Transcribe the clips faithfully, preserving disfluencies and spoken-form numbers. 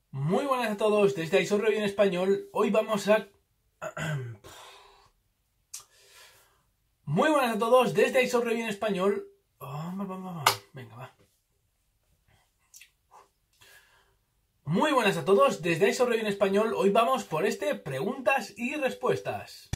Muy buenas a todos, desde iSoft Review en español. Hoy vamos a... Muy buenas a todos, desde iSoft Review en español. Oh, venga, va. Muy buenas a todos, desde iSoft Review en español. Hoy vamos por este preguntas y respuestas.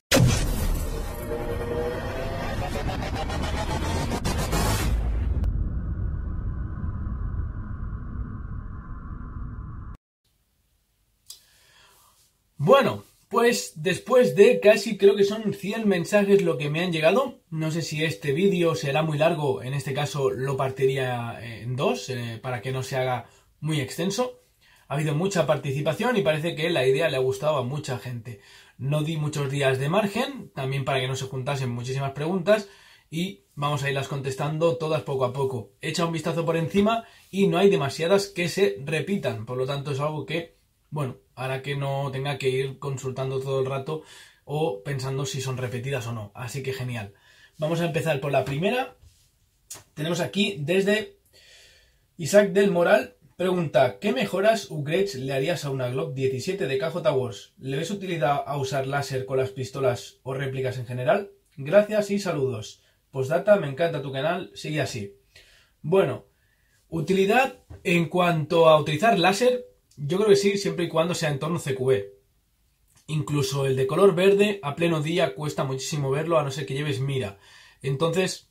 Bueno, pues después de casi creo que son cien mensajes lo que me han llegado. No sé si este vídeo será muy largo, en este caso lo partiría en dos eh, para que no se haga muy extenso. Ha habido mucha participación y parece que la idea le ha gustado a mucha gente. No di muchos días de margen, también para que no se juntasen muchísimas preguntas y vamos a irlas contestando todas poco a poco. Echa un vistazo por encima y no hay demasiadas que se repitan, por lo tanto es algo que, bueno, hará que no tenga que ir consultando todo el rato o pensando si son repetidas o no. Así que genial. Vamos a empezar por la primera. Tenemos aquí desde Isaac del Moral. Pregunta, ¿qué mejoras, upgrades le harías a una Glock diecisiete de K J Wars? ¿Le ves utilidad a usar láser con las pistolas o réplicas en general? Gracias y saludos. Postdata, me encanta tu canal, sigue así. Bueno, utilidad en cuanto a utilizar láser, yo creo que sí, siempre y cuando sea en entorno C Q B. Incluso el de color verde, a pleno día, cuesta muchísimo verlo, a no ser que lleves mira. Entonces,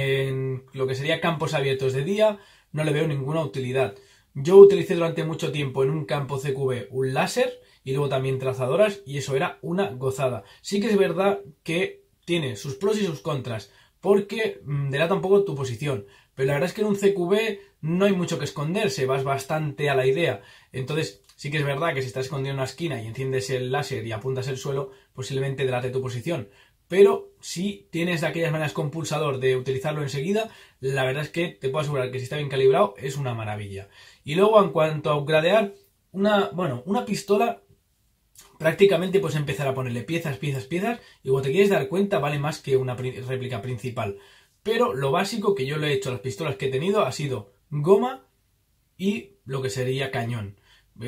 en lo que sería campos abiertos de día, no le veo ninguna utilidad. Yo utilicé durante mucho tiempo en un campo C Q B un láser y luego también trazadoras y eso era una gozada. Sí que es verdad que tiene sus pros y sus contras porque mmm, delata un poco tu posición. Pero la verdad es que en un C Q B no hay mucho que esconderse, vas bastante a la idea. Entonces sí que es verdad que si estás escondido en una esquina y enciendes el láser y apuntas el suelo, posiblemente delate tu posición. Pero si tienes de aquellas maneras con pulsador de utilizarlo enseguida, la verdad es que te puedo asegurar que si está bien calibrado es una maravilla. Y luego en cuanto a upgradear, una, bueno, una pistola prácticamente puedes empezar a ponerle piezas, piezas, piezas y cuando te quieres dar cuenta vale más que una réplica principal. Pero lo básico que yo le he hecho a las pistolas que he tenido ha sido goma y lo que sería cañón.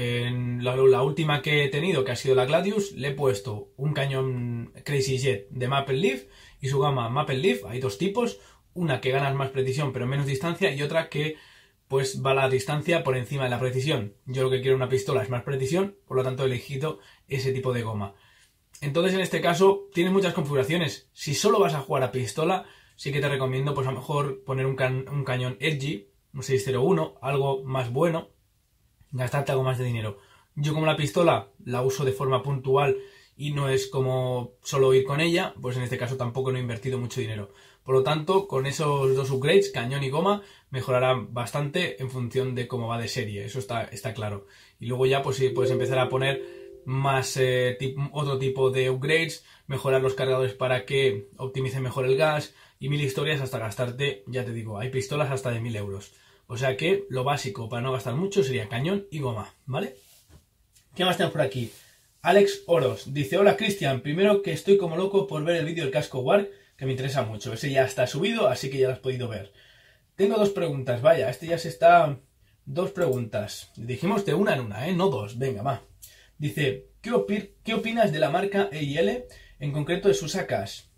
En la, la última que he tenido, que ha sido la Gladius, le he puesto un cañón Crazy Jet de Maple Leaf y su gama Maple Leaf. Hay dos tipos, una que ganas más precisión pero menos distancia y otra que pues va la distancia por encima de la precisión. Yo lo que quiero en una pistola es más precisión, por lo tanto he elegido ese tipo de goma. Entonces en este caso tienes muchas configuraciones. Si solo vas a jugar a pistola, sí que te recomiendo pues a lo mejor poner un, ca un cañón Edgy, un seis cero uno, algo más bueno, gastarte algo más de dinero. Yo como la pistola la uso de forma puntual y no es como solo ir con ella, pues en este caso tampoco no he invertido mucho dinero. Por lo tanto, con esos dos upgrades, cañón y goma, mejorarán bastante en función de cómo va de serie, eso está, está claro. Y luego ya pues sí, puedes empezar a poner más eh, tip, otro tipo de upgrades, mejorar los cargadores para que optimicen mejor el gas y mil historias hasta gastarte, ya te digo, hay pistolas hasta de mil euros. O sea que lo básico para no gastar mucho sería cañón y goma, ¿vale? ¿Qué más tenemos por aquí? Alex Oros dice, hola Cristian, primero que estoy como loco por ver el vídeo del casco War, que me interesa mucho. Ese ya está subido, así que ya lo has podido ver. Tengo dos preguntas, vaya, este ya se está... Dos preguntas. Dijimos de una en una, ¿eh? No dos, venga, va. Dice, ¿qué, opi ¿qué opinas de la marca E I L, en concreto de sus A Ks?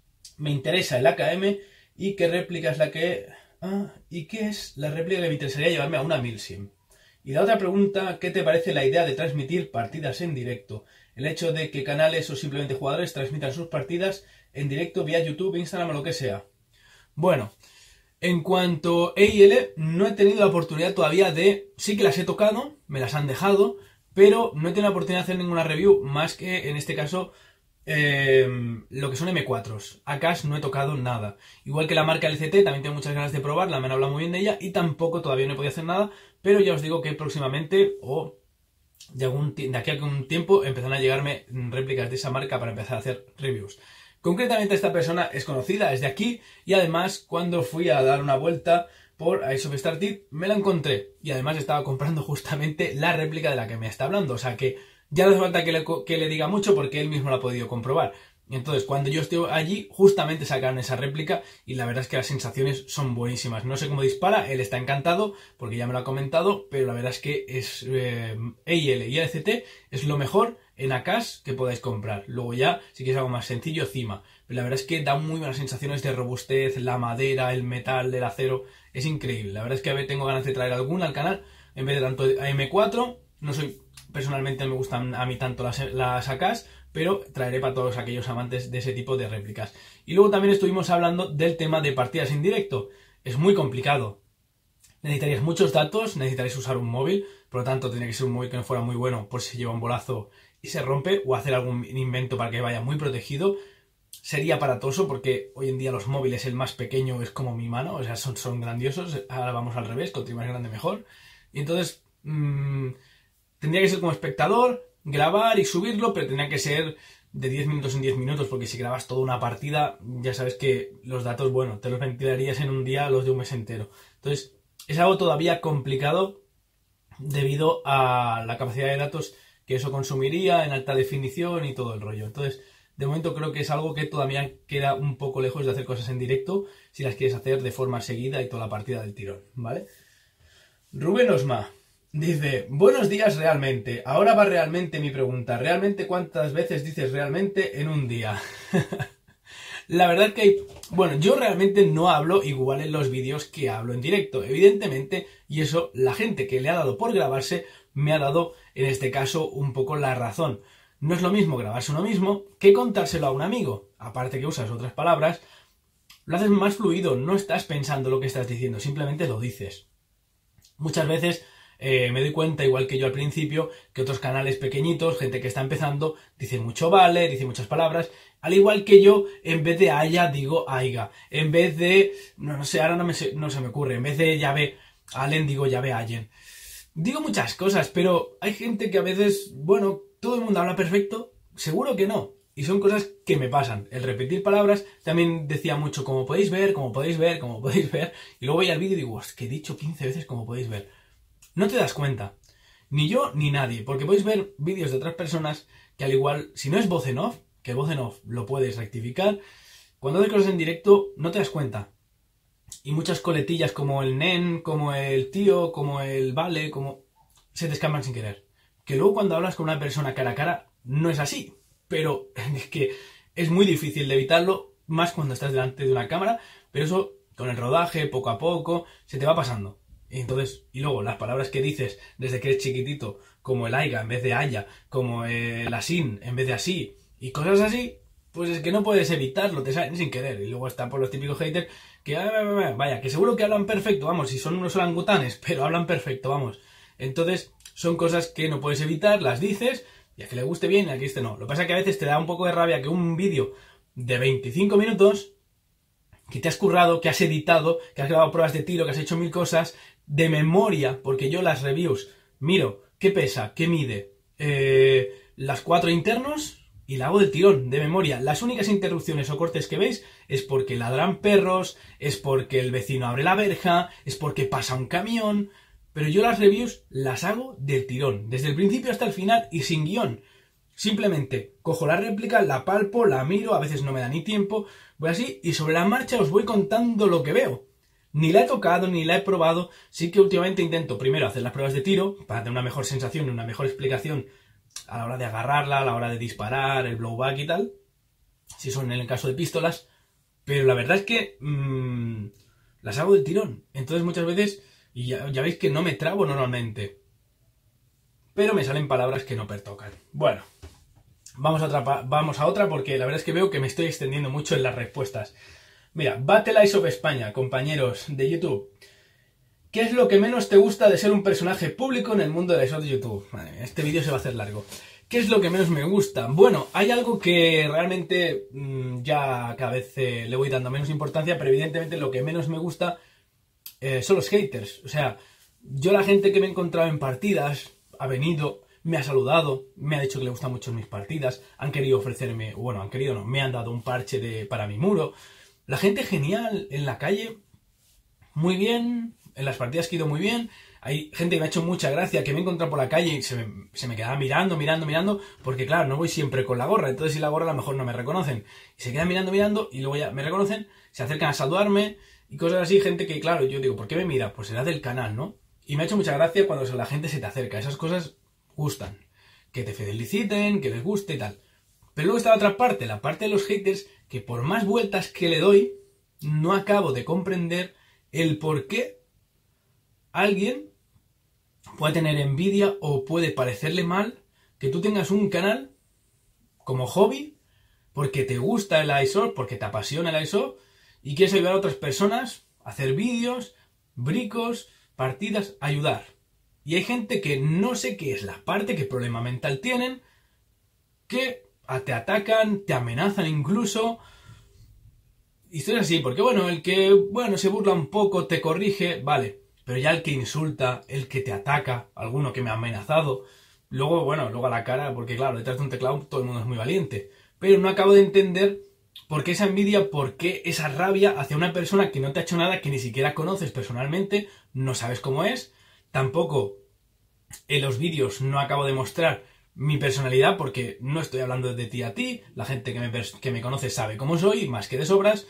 Me interesa el A K M y qué réplica es la que... Ah, ¿y qué es la réplica que me interesaría llevarme a una Milsim? Y la otra pregunta, ¿qué te parece la idea de transmitir partidas en directo? El hecho de que canales o simplemente jugadores transmitan sus partidas en directo vía YouTube, Instagram o lo que sea. Bueno, en cuanto a E I L, no he tenido la oportunidad todavía de... Sí que las he tocado, me las han dejado, pero no he tenido la oportunidad de hacer ninguna review, más que en este caso... Eh, lo que son M cuatros. A Ks no he tocado nada. Igual que la marca L C T, también tengo muchas ganas de probarla, me han hablado muy bien de ella y tampoco todavía no he podido hacer nada, pero ya os digo que próximamente o de, algún, de aquí a algún tiempo empezarán a llegarme réplicas de esa marca para empezar a hacer reviews. Concretamente esta persona es conocida, es de aquí y además cuando fui a dar una vuelta por iSoft Started me la encontré y además estaba comprando justamente la réplica de la que me está hablando, o sea que ya no hace falta que le, que le diga mucho porque él mismo lo ha podido comprobar. Y entonces, cuando yo estoy allí, justamente sacaron esa réplica y la verdad es que las sensaciones son buenísimas. No sé cómo dispara, él está encantado porque ya me lo ha comentado, pero la verdad es que es eh, E I L y L C T es lo mejor en A K S que podáis comprar. Luego ya, si quieres algo más sencillo, Cima. Pero la verdad es que da muy buenas sensaciones de robustez, la madera, el metal, el acero. Es increíble. La verdad es que a ver, tengo ganas de traer alguna al canal en vez de tanto A M cuatro. No soy, personalmente no me gustan a mí tanto las, las A K S, pero traeré para todos aquellos amantes de ese tipo de réplicas. Y luego también estuvimos hablando del tema de partidas en directo. Es muy complicado. Necesitarías muchos datos, necesitarías usar un móvil, por lo tanto tendría que ser un móvil que no fuera muy bueno por si lleva un bolazo y se rompe, o hacer algún invento para que vaya muy protegido. Sería aparatoso porque hoy en día los móviles, el más pequeño es como mi mano, o sea, son, son grandiosos. Ahora vamos al revés, cuanto más grande mejor. Y entonces mmm, tendría que ser como espectador, grabar y subirlo, pero tendría que ser de diez minutos en diez minutos, porque si grabas toda una partida, ya sabes que los datos, bueno, te los ventilarías en un día los de un mes entero. Entonces, es algo todavía complicado debido a la capacidad de datos que eso consumiría en alta definición y todo el rollo. Entonces, de momento creo que es algo que todavía queda un poco lejos de hacer cosas en directo si las quieres hacer de forma seguida y toda la partida del tirón, ¿vale? Rubén Osma dice: buenos días realmente. Ahora va realmente mi pregunta. ¿Realmente cuántas veces dices realmente en un día? La verdad que hay... Bueno, yo realmente no hablo igual en los vídeos que hablo en directo, evidentemente, y eso la gente que le ha dado por grabarse me ha dado, en este caso, un poco la razón. No es lo mismo grabarse uno mismo que contárselo a un amigo. Aparte que usas otras palabras, lo haces más fluido, no estás pensando lo que estás diciendo, simplemente lo dices. Muchas veces eh, me doy cuenta, igual que yo al principio, que otros canales pequeñitos, gente que está empezando, dice mucho vale, dice muchas palabras, al igual que yo, en vez de haya, digo aiga, en vez de, no, no sé, ahora no, me, no se me ocurre, en vez de llave allen, digo llave allen. Digo muchas cosas, pero hay gente que a veces, bueno, todo el mundo habla perfecto, seguro que no. Y son cosas que me pasan. El repetir palabras también decía mucho como podéis ver, como podéis ver, como podéis ver. Y luego voy al vídeo y digo, es que he dicho quince veces como podéis ver. No te das cuenta. Ni yo ni nadie. Porque podéis ver vídeos de otras personas que al igual, si no es voz en off, que voz en off lo puedes rectificar, cuando haces cosas en directo no te das cuenta. Y muchas coletillas como el nen, como el tío, como el vale, como... se te escapan sin querer. Que luego cuando hablas con una persona cara a cara no es así. Pero es que es muy difícil de evitarlo, más cuando estás delante de una cámara, pero eso con el rodaje, poco a poco, se te va pasando. Y entonces, y luego las palabras que dices desde que eres chiquitito, como el aiga en vez de haya, como el asin en vez de así, y cosas así, pues es que no puedes evitarlo, te salen sin querer. Y luego están por los típicos haters que, vaya, que seguro que hablan perfecto, vamos, si son unos orangutanes, pero hablan perfecto, vamos. Entonces, son cosas que no puedes evitar, las dices, y a que le guste bien y a que este no. Lo que pasa es que a veces te da un poco de rabia que un vídeo de veinticinco minutos, que te has currado, que has editado, que has grabado pruebas de tiro, que has hecho mil cosas, de memoria, porque yo las reviews miro qué pesa, qué mide, eh, las cuatro internos y la hago del tirón, de memoria. Las únicas interrupciones o cortes que veis es porque ladran perros, es porque el vecino abre la verja, es porque pasa un camión... Pero yo las reviews las hago del tirón, desde el principio hasta el final y sin guión. Simplemente cojo la réplica, la palpo, la miro, a veces no me da ni tiempo, voy así y sobre la marcha os voy contando lo que veo. Ni la he tocado, ni la he probado, sí que últimamente intento primero hacer las pruebas de tiro para tener una mejor sensación y una mejor explicación a la hora de agarrarla, a la hora de disparar, el blowback y tal, si son en el caso de pistolas, pero la verdad es que mmm, las hago del tirón, entonces muchas veces... Y ya, ya veis que no me trabo normalmente. Pero me salen palabras que no pertocan. Bueno, vamos a, otra, vamos a otra porque la verdad es que veo que me estoy extendiendo mucho en las respuestas. Mira, Battle Eyes of España, compañeros de YouTube. ¿Qué es lo que menos te gusta de ser un personaje público en el mundo de esos de YouTube? Vale, este vídeo se va a hacer largo. ¿Qué es lo que menos me gusta? Bueno, hay algo que realmente mmm, ya cada vez eh, le voy dando menos importancia, pero evidentemente lo que menos me gusta... Eh, son los haters. O sea, yo la gente que me he encontrado en partidas ha venido, me ha saludado, me ha dicho que le gustan mucho mis partidas, han querido ofrecerme, bueno, han querido no, me han dado un parche de, para mi muro. La gente genial en la calle, muy bien, en las partidas que he ido muy bien, Hay gente que me ha hecho mucha gracia, que me he encontrado por la calle y se me, se me quedaba mirando, mirando, mirando, porque claro, no voy siempre con la gorra, entonces si la gorra a lo mejor no me reconocen. Y se quedan mirando, mirando, y luego ya me reconocen, se acercan a saludarme, y cosas así, gente que claro, yo digo, ¿por qué me mira? Pues será del canal, ¿no? Y me ha hecho mucha gracia cuando la gente se te acerca, esas cosas gustan. Que te feliciten, que les guste y tal. Pero luego está la otra parte, la parte de los haters, que por más vueltas que le doy, no acabo de comprender el por qué alguien puede tener envidia o puede parecerle mal que tú tengas un canal como hobby porque te gusta el iShop, porque te apasiona el iShop y quieres ayudar a otras personas a hacer vídeos, bricos, partidas, ayudar. Y hay gente que no sé qué es la parte, qué problema mental tienen, que te atacan, te amenazan incluso. Y esto es así, porque bueno, el que bueno se burla un poco, te corrige, vale. Pero ya el que insulta, el que te ataca, alguno que me ha amenazado, luego, bueno, luego a la cara, porque claro, detrás de un teclado todo el mundo es muy valiente. Pero no acabo de entender por qué esa envidia, por qué esa rabia hacia una persona que no te ha hecho nada, que ni siquiera conoces personalmente, no sabes cómo es. Tampoco en los vídeos no acabo de mostrar mi personalidad, porque no estoy hablando de ti a ti, la gente que me, que me conoce sabe cómo soy, más que de sobras.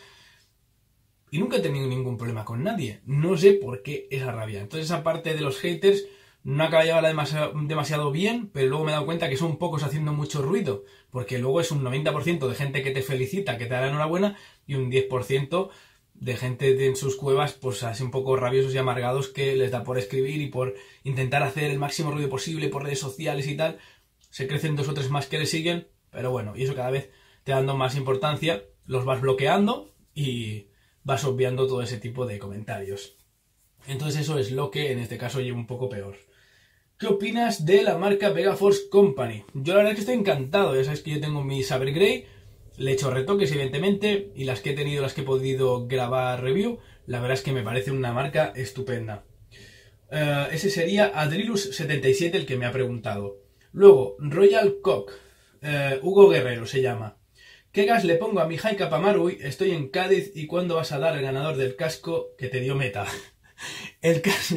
Y nunca he tenido ningún problema con nadie. No sé por qué esa rabia. Entonces esa parte de los haters no acaba de llevarla demasiado, demasiado bien, pero luego me he dado cuenta que son pocos haciendo mucho ruido. Porque luego es un noventa por ciento de gente que te felicita, que te da la enhorabuena, y un diez por ciento de gente de, en sus cuevas, pues así un poco rabiosos y amargados, que les da por escribir y por intentar hacer el máximo ruido posible por redes sociales y tal. Se crecen dos o tres más que le siguen, pero bueno, y eso cada vez te dando más importancia, los vas bloqueando y vas obviando todo ese tipo de comentarios. Entonces eso es lo que en este caso lleva un poco peor. ¿Qué opinas de la marca Vegaforce Company? Yo la verdad es que estoy encantado. Ya sabes que yo tengo mi Saber Grey, le he hecho retoques evidentemente, y las que he tenido, las que he podido grabar review, la verdad es que me parece una marca estupenda. Uh, ese sería Adrilus setenta y siete el que me ha preguntado. Luego, Royal Cock, uh, Hugo Guerrero se llama. ¿Qué gas le pongo a mi Hi-Cap Marui? Estoy en Cádiz y ¿cuándo vas a dar el ganador del casco que te dio Meta? el, cas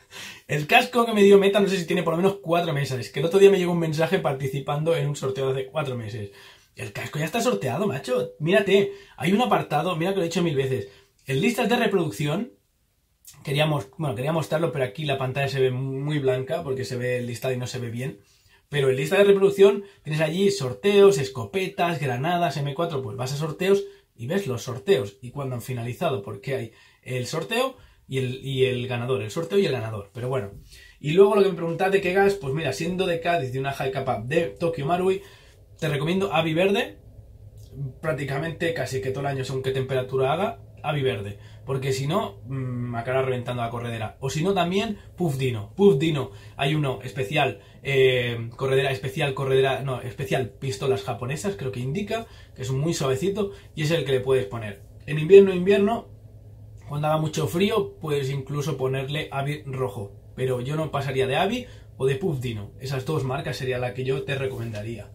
el casco que me dio Meta no sé si tiene por lo menos cuatro meses. Que el otro día me llegó un mensaje participando en un sorteo de hace cuatro meses. El casco ya está sorteado, macho. Mírate, hay un apartado, mira que lo he dicho mil veces. En listas de reproducción, queríamos, bueno, quería mostrarlo, pero aquí la pantalla se ve muy blanca porque se ve el listado y no se ve bien. Pero en lista de reproducción tienes allí sorteos, escopetas, granadas, eme cuatro, pues vas a sorteos y ves los sorteos. Y cuando han finalizado, porque hay el sorteo y el, y el ganador, el sorteo y el ganador. Pero bueno, y luego lo que me preguntás de qué gas, pues mira, siendo de Cádiz, de una Hi-Cap de Tokyo Marui, te recomiendo Avi Verde, prácticamente casi que todo el año según qué temperatura haga, Avi Verde, porque si no, me acabará reventando la corredera. O si no también, Puff Dino, Puff Dino, hay uno especial, eh, corredera especial, corredera, no, especial pistolas japonesas, creo que indica, que es muy suavecito y es el que le puedes poner. En invierno, invierno, cuando haga mucho frío, puedes incluso ponerle Avi rojo, pero yo no pasaría de Avi o de Puff Dino, esas dos marcas sería la que yo te recomendaría.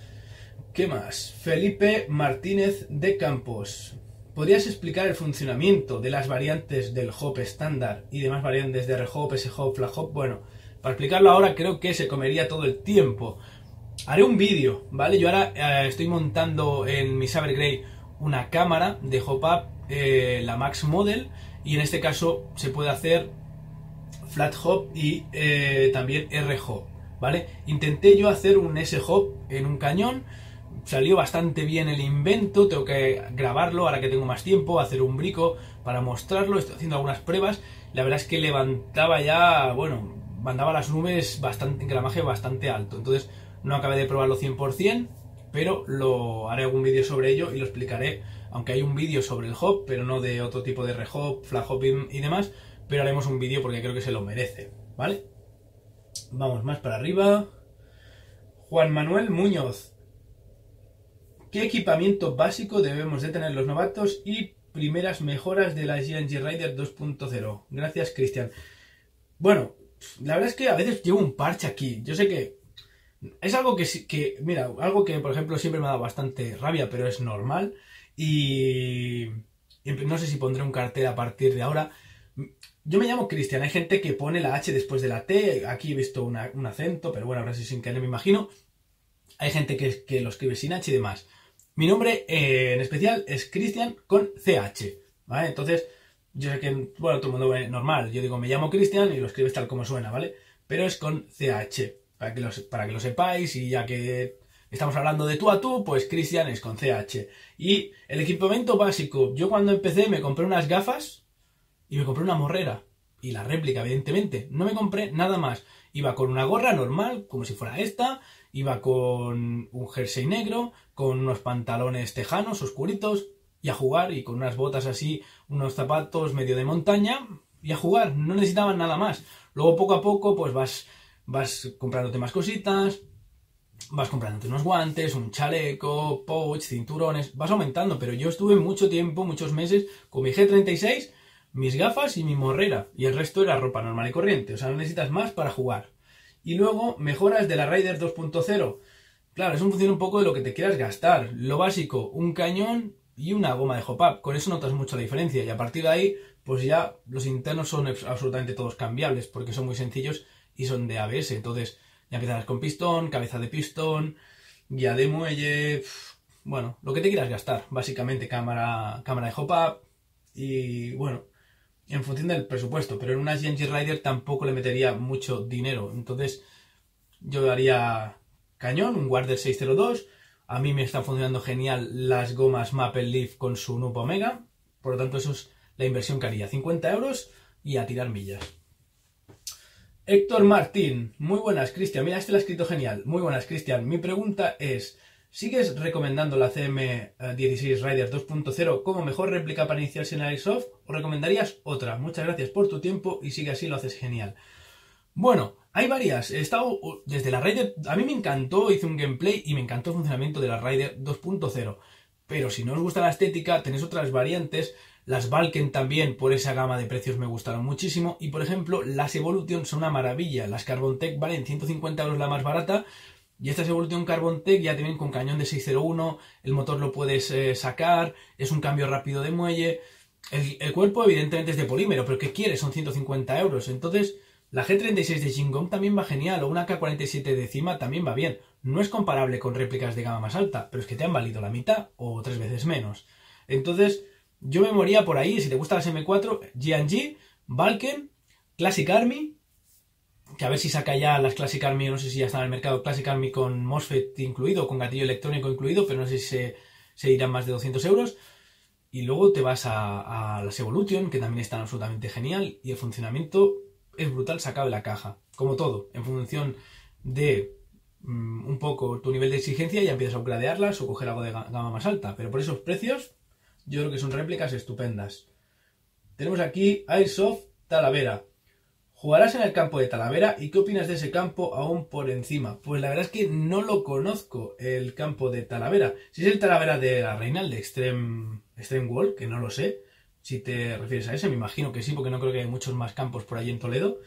¿Qué más? Felipe Martínez de Campos. ¿Podrías explicar el funcionamiento de las variantes del hop estándar y demás variantes de R-hop, S-hop, flag-hop? Bueno, para explicarlo ahora creo que se comería todo el tiempo. Haré un vídeo, ¿vale? Yo ahora eh, estoy montando en mi Saber Grey una cámara de hop-up, eh, la Max Model, y en este caso se puede hacer flat hop y eh, también R-hop, ¿vale? Intenté yo hacer un S-hop en un cañón. Salió bastante bien el invento, tengo que grabarlo ahora que tengo más tiempo, hacer un brico para mostrarlo, estoy haciendo algunas pruebas. La verdad es que levantaba ya, bueno, mandaba las nubes bastante, en gramaje bastante alto, entonces no acabé de probarlo cien por cien, pero lo haré algún vídeo sobre ello y lo explicaré, aunque hay un vídeo sobre el hop, pero no de otro tipo de re-hop, flag hop y demás, pero haremos un vídeo porque creo que se lo merece, ¿vale? Vamos más para arriba. Juan Manuel Muñoz. ¿Qué equipamiento básico debemos de tener los novatos y primeras mejoras de la G N G Raider dos punto cero? Gracias, Cristian. Bueno, la verdad es que a veces llevo un parche aquí. Yo sé que es algo que, que mira, algo que por ejemplo siempre me ha dado bastante rabia, pero es normal. Y, y no sé si pondré un cartel a partir de ahora. Yo me llamo Cristian, hay gente que pone la H después de la T, aquí he visto una, un acento, pero bueno, ahora sí sin querer me imagino. Hay gente que, que lo escribe sin H y demás. Mi nombre eh, en especial es Cristian con C H, ¿vale? Entonces, yo sé que, bueno, todo el mundo ve normal, yo digo me llamo Cristian y lo escribes tal como suena, ¿vale? Pero es con C H, para que lo, para que lo sepáis y ya que estamos hablando de tú a tú, pues Cristian es con C H. Y el equipamiento básico, yo cuando empecé me compré unas gafas y me compré una morrera. Y la réplica, evidentemente. No me compré nada más. Iba con una gorra normal, como si fuera esta. Iba con un jersey negro, con unos pantalones tejanos, oscuritos. Y a jugar, y con unas botas así, unos zapatos medio de montaña. Y a jugar, no necesitaban nada más. Luego poco a poco, pues vas, vas comprándote más cositas. Vas comprándote unos guantes, un chaleco, pouch, cinturones. Vas aumentando, pero yo estuve mucho tiempo, muchos meses, con mi G treinta y seis... mis gafas y mi morrera, y el resto era ropa normal y corriente, o sea, no necesitas más para jugar. Y luego, mejoras de la Raider dos punto cero. Claro, eso funciona un poco de lo que te quieras gastar. Lo básico, un cañón y una goma de hop-up. Con eso notas mucho la diferencia, y a partir de ahí, pues ya los internos son absolutamente todos cambiables, porque son muy sencillos y son de A B S. Entonces, ya empiezas con pistón, cabeza de pistón, guía de muelle, bueno, lo que te quieras gastar. Básicamente, cámara, cámara de hop-up y, bueno, en función del presupuesto, pero en una G N G Raider tampoco le metería mucho dinero. Entonces yo haría cañón, un Warder seiscientos dos. A mí me están funcionando genial las gomas Maple Leaf con su Nupo Omega, por lo tanto eso es la inversión que haría, cincuenta euros y a tirar millas. Héctor Martín, muy buenas Cristian, mira este lo ha escrito genial, muy buenas Cristian, mi pregunta es: ¿sigues recomendando la C M dieciséis Raider dos punto cero como mejor réplica para iniciarse en Airsoft o recomendarías otra? Muchas gracias por tu tiempo y sigue así, lo haces genial. Bueno, hay varias. He estado desde la Raider, a mí me encantó, hice un gameplay y me encantó el funcionamiento de la Raider dos punto cero. Pero si no os gusta la estética, tenéis otras variantes. Las Valken también, por esa gama de precios, me gustaron muchísimo. Y por ejemplo, las Evolution son una maravilla. Las Carbon Tech valen ciento cincuenta euros la más barata. Y estas Evolution Carbon Tech ya te vienen con cañón de seiscientos uno, el motor lo puedes eh, sacar, es un cambio rápido de muelle. El, el cuerpo evidentemente es de polímero, pero ¿qué quieres? Son ciento cincuenta euros. Entonces, la G treinta y seis de Jingom también va genial, o una K cuarenta y siete de Cima también va bien. No es comparable con réplicas de gama más alta, pero es que te han valido la mitad o tres veces menos. Entonces, yo me moría por ahí. Si te gustan las M cuatro, G and G, Valken, Classic Army, que a ver si saca ya las Classic Army, no sé si ya están en el mercado, Classic Army con MOSFET incluido, con gatillo electrónico incluido, pero no sé si se, se irán más de doscientos euros. Y luego te vas a, a las Evolution, que también están absolutamente genial, y el funcionamiento es brutal sacado de la caja. Como todo, en función de um, un poco tu nivel de exigencia, ya empiezas a upgradearlas o coger algo de gama más alta. Pero por esos precios, yo creo que son réplicas estupendas. Tenemos aquí Airsoft Talavera. ¿Jugarás en el campo de Talavera? ¿Y qué opinas de ese campo aún por encima? Pues la verdad es que no lo conozco, el campo de Talavera. Si es el Talavera de la Reinal, de Extreme, Extreme Wall, que no lo sé. Si te refieres a ese, me imagino que sí, porque no creo que hay muchos más campos por allí en Toledo.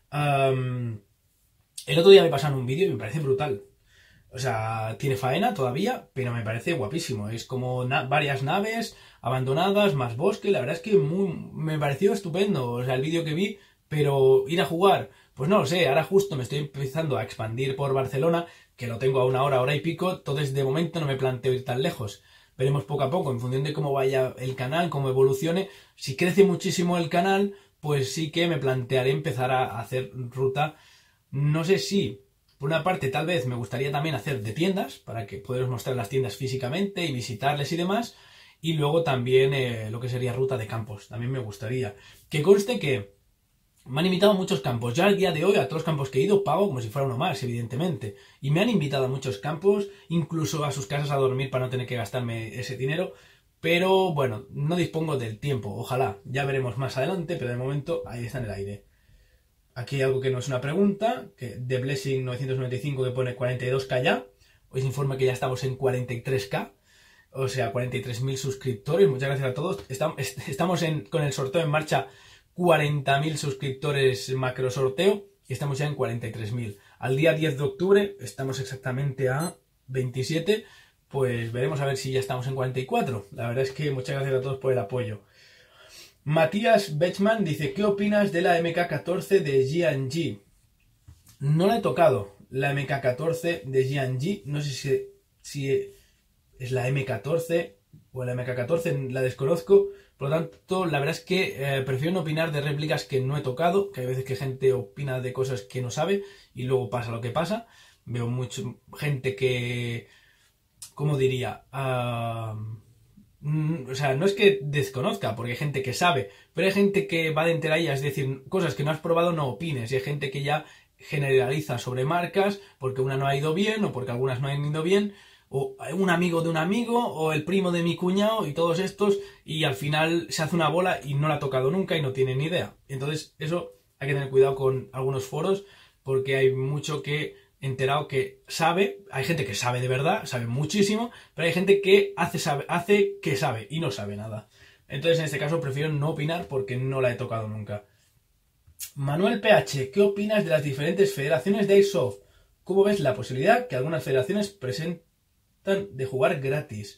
Um, el otro día me pasaron un vídeo y me parece brutal. O sea, tiene faena todavía, pero me parece guapísimo. Es como na varias naves abandonadas, más bosque. La verdad es que muy, me pareció estupendo. O sea, el vídeo que vi. Pero ir a jugar, pues no lo sé, ahora justo me estoy empezando a expandir por Barcelona, que lo tengo a una hora, hora y pico, entonces de momento no me planteo ir tan lejos. Veremos poco a poco, en función de cómo vaya el canal, cómo evolucione. Si crece muchísimo el canal, pues sí que me plantearé empezar a hacer ruta. No sé si, por una parte, tal vez me gustaría también hacer de tiendas, para que poderos mostrar las tiendas físicamente y visitarles y demás. Y luego también eh, lo que sería ruta de campos, también me gustaría. Que conste que me han invitado a muchos campos. Ya al día de hoy, a todos los campos que he ido, pago como si fuera uno más, evidentemente. Y me han invitado a muchos campos, incluso a sus casas a dormir para no tener que gastarme ese dinero. Pero bueno, no dispongo del tiempo. Ojalá, ya veremos más adelante, pero de momento ahí está en el aire. Aquí hay algo que no es una pregunta, que The Blessing novecientos noventa y cinco que pone cuarenta y dos K ya. Os informo que ya estamos en cuarenta y tres K. O sea, cuarenta y tres mil suscriptores. Muchas gracias a todos. Estamos en, con el sorteo en marcha. cuarenta mil suscriptores macro sorteo y estamos ya en cuarenta y tres mil. Al día diez de octubre estamos exactamente a veintisiete, pues veremos a ver si ya estamos en cuarenta y cuatro. La verdad es que muchas gracias a todos por el apoyo. Matías Bechman dice, ¿qué opinas de la M K catorce de G and G? No la he tocado, la M K catorce de G and G, no sé si, si es la M catorce o la M K catorce, la desconozco, por lo tanto, la verdad es que eh, prefiero no opinar de réplicas que no he tocado, que hay veces que gente opina de cosas que no sabe y luego pasa lo que pasa. Veo mucha gente que, ¿cómo diría? Uh, o sea, no es que desconozca, porque hay gente que sabe, pero hay gente que va de enteralla, es decir, cosas que no has probado no opines, y hay gente que ya generaliza sobre marcas porque una no ha ido bien o porque algunas no han ido bien, o un amigo de un amigo o el primo de mi cuñado y todos estos, y al final se hace una bola y no la ha tocado nunca y no tiene ni idea. Entonces eso hay que tener cuidado con algunos foros porque hay mucho que enterado que sabe, hay gente que sabe de verdad, sabe muchísimo, pero hay gente que hace, sabe, hace que sabe y no sabe nada. Entonces en este caso prefiero no opinar porque no la he tocado nunca. Manuel P H, ¿qué opinas de las diferentes federaciones de Airsoft? ¿Cómo ves la posibilidad que algunas federaciones presenten de jugar gratis?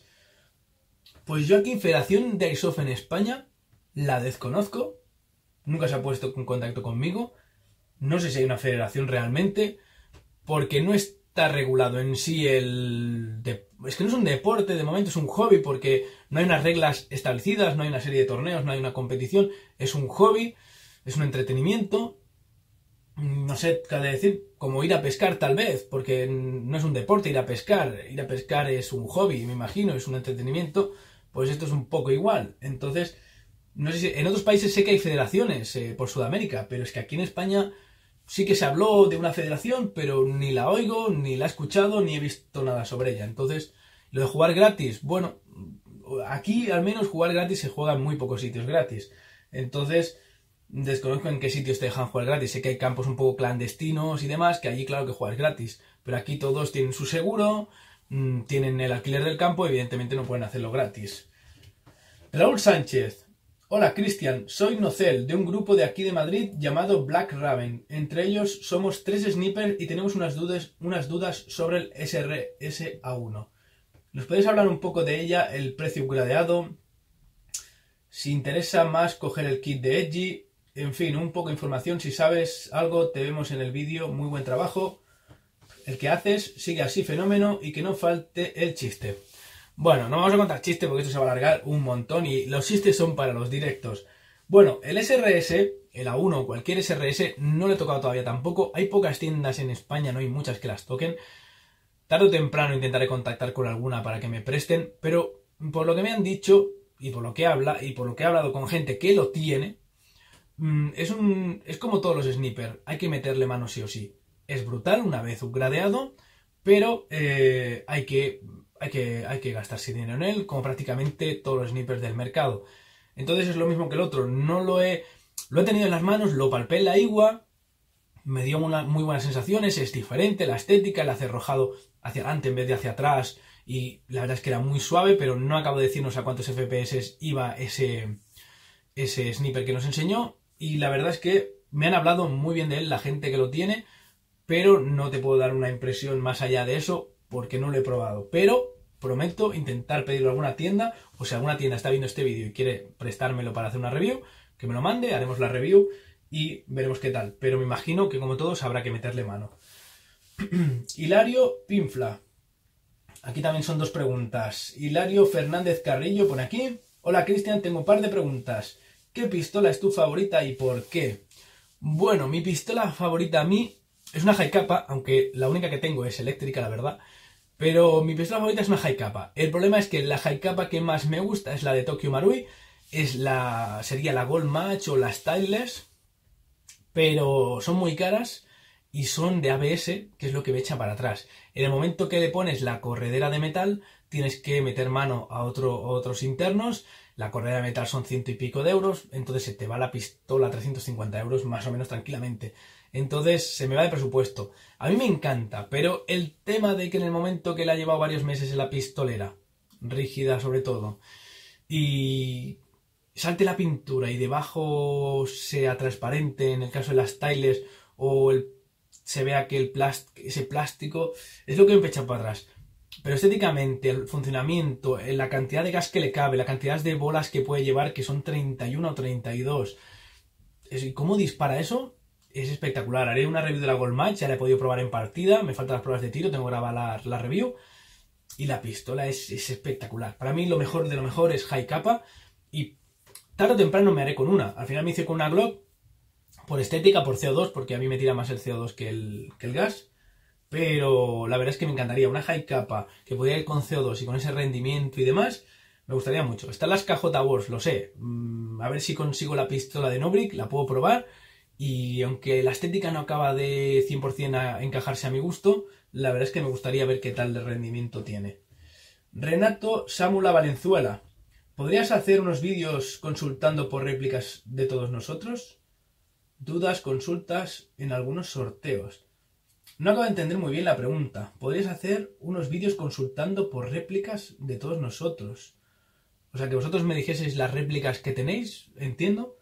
Pues yo aquí en Federación de Airsoft en España la desconozco, nunca se ha puesto en contacto conmigo, no sé si hay una federación realmente, porque no está regulado en sí el... De... Es que no es un deporte, de momento es un hobby, porque no hay unas reglas establecidas, no hay una serie de torneos, no hay una competición, es un hobby, es un entretenimiento. No sé qué decir, como ir a pescar tal vez, porque no es un deporte ir a pescar, ir a pescar es un hobby, me imagino, es un entretenimiento, pues esto es un poco igual. Entonces, no sé si en otros países sé que hay federaciones eh, por Sudamérica, pero es que aquí en España sí que se habló de una federación, pero ni la oigo, ni la he escuchado, ni he visto nada sobre ella. Entonces, lo de jugar gratis, bueno, aquí al menos jugar gratis se juega en muy pocos sitios gratis. Entonces, desconozco en qué sitios te dejan jugar gratis. Sé que hay campos un poco clandestinos y demás, que allí claro que juegas gratis. Pero aquí todos tienen su seguro, tienen el alquiler del campo, evidentemente no pueden hacerlo gratis. Raúl Sánchez. Hola Cristian, soy Nocel, de un grupo de aquí de Madrid llamado Black Raven. Entre ellos somos tres snipers y tenemos unas dudas, unas dudas sobre el S R S A uno. ¿Nos podéis hablar un poco de ella, el precio gradeado? Si interesa más coger el kit de Edgy, en fin, un poco de información. Si sabes algo, te vemos en el vídeo. Muy buen trabajo. El que haces, sigue así, fenómeno, y que no falte el chiste. Bueno, no vamos a contar chistes porque esto se va a alargar un montón y los chistes son para los directos. Bueno, el S R S, el A uno o cualquier S R S, no lo he tocado todavía tampoco. Hay pocas tiendas en España, no hay muchas que las toquen. Tarde o temprano intentaré contactar con alguna para que me presten, pero por lo que me han dicho y por lo que habla y por lo que he hablado con gente que lo tiene, es un es como todos los snipers, hay que meterle mano sí o sí. Es brutal una vez upgradeado, pero eh, hay que hay que hay que gastarse dinero en él, como prácticamente todos los snipers del mercado. Entonces es lo mismo que el otro. No lo he lo he tenido en las manos, lo palpé en la igua, me dio una, muy buenas sensaciones, es diferente, la estética, el acerrojado hacia adelante en vez de hacia atrás, y la verdad es que era muy suave, pero no acabo de decirnos a cuántos F P S iba ese, ese sniper que nos enseñó, y la verdad es que me han hablado muy bien de él la gente que lo tiene, pero no te puedo dar una impresión más allá de eso, porque no lo he probado, pero prometo intentar pedirlo a alguna tienda, o si alguna tienda está viendo este vídeo y quiere prestármelo para hacer una review, que me lo mande, haremos la review y veremos qué tal. Pero me imagino que como todos habrá que meterle mano. Hilario Pinfla. Aquí también son dos preguntas. Hilario Fernández Carrillo pone aquí. Hola Cristian, tengo un par de preguntas. ¿Qué pistola es tu favorita y por qué? Bueno, mi pistola favorita a mí es una Hi-Capa, aunque la única que tengo es eléctrica, la verdad. Pero mi pistola favorita es una Hi-Capa. El problema es que la Hi-Capa que más me gusta es la de Tokyo Marui. Es la, sería la Gold Match o la Styleless. Pero son muy caras y son de A B S, que es lo que me echa para atrás. En el momento que le pones la corredera de metal, tienes que meter mano a, otro, a otros internos. La corredera de metal son ciento y pico de euros, entonces se te va la pistola a trescientos cincuenta euros más o menos tranquilamente. Entonces se me va de presupuesto. A mí me encanta, pero el tema de que en el momento que la he llevado varios meses en la pistolera, rígida sobre todo, y salte la pintura y debajo sea transparente, en el caso de las Styleless, o el, se vea que el plast, ese plástico, es lo que me echa para atrás. pero estéticamente, el funcionamiento, la cantidad de gas que le cabe, la cantidad de bolas que puede llevar, que son treinta y uno o treinta y dos. ¿Y cómo dispara eso? Es espectacular. Haré una review de la Gold Match, ya la he podido probar en partida, me faltan las pruebas de tiro, tengo que grabar la, la review. Y la pistola es, es espectacular. Para mí lo mejor de lo mejor es High Capa y tarde o temprano me haré con una. Al final me hice con una Glock por estética, por C O dos, porque a mí me tira más el C O dos que el, que el gas. Pero la verdad es que me encantaría una High Capa que pudiera ir con C O dos y con ese rendimiento y demás. Me gustaría mucho. Están las K J Wars, lo sé. A ver si consigo la pistola de Nobrick, la puedo probar. Y aunque la estética no acaba de cien por cien a encajarse a mi gusto, la verdad es que me gustaría ver qué tal de rendimiento tiene. Renato Sámula Valenzuela. ¿Podrías hacer unos vídeos consultando por réplicas de todos nosotros? Dudas, consultas en algunos sorteos. No acabo de entender muy bien la pregunta. ¿Podrías hacer unos vídeos consultando por réplicas de todos nosotros? O sea, que vosotros me dijeseis las réplicas que tenéis, entiendo.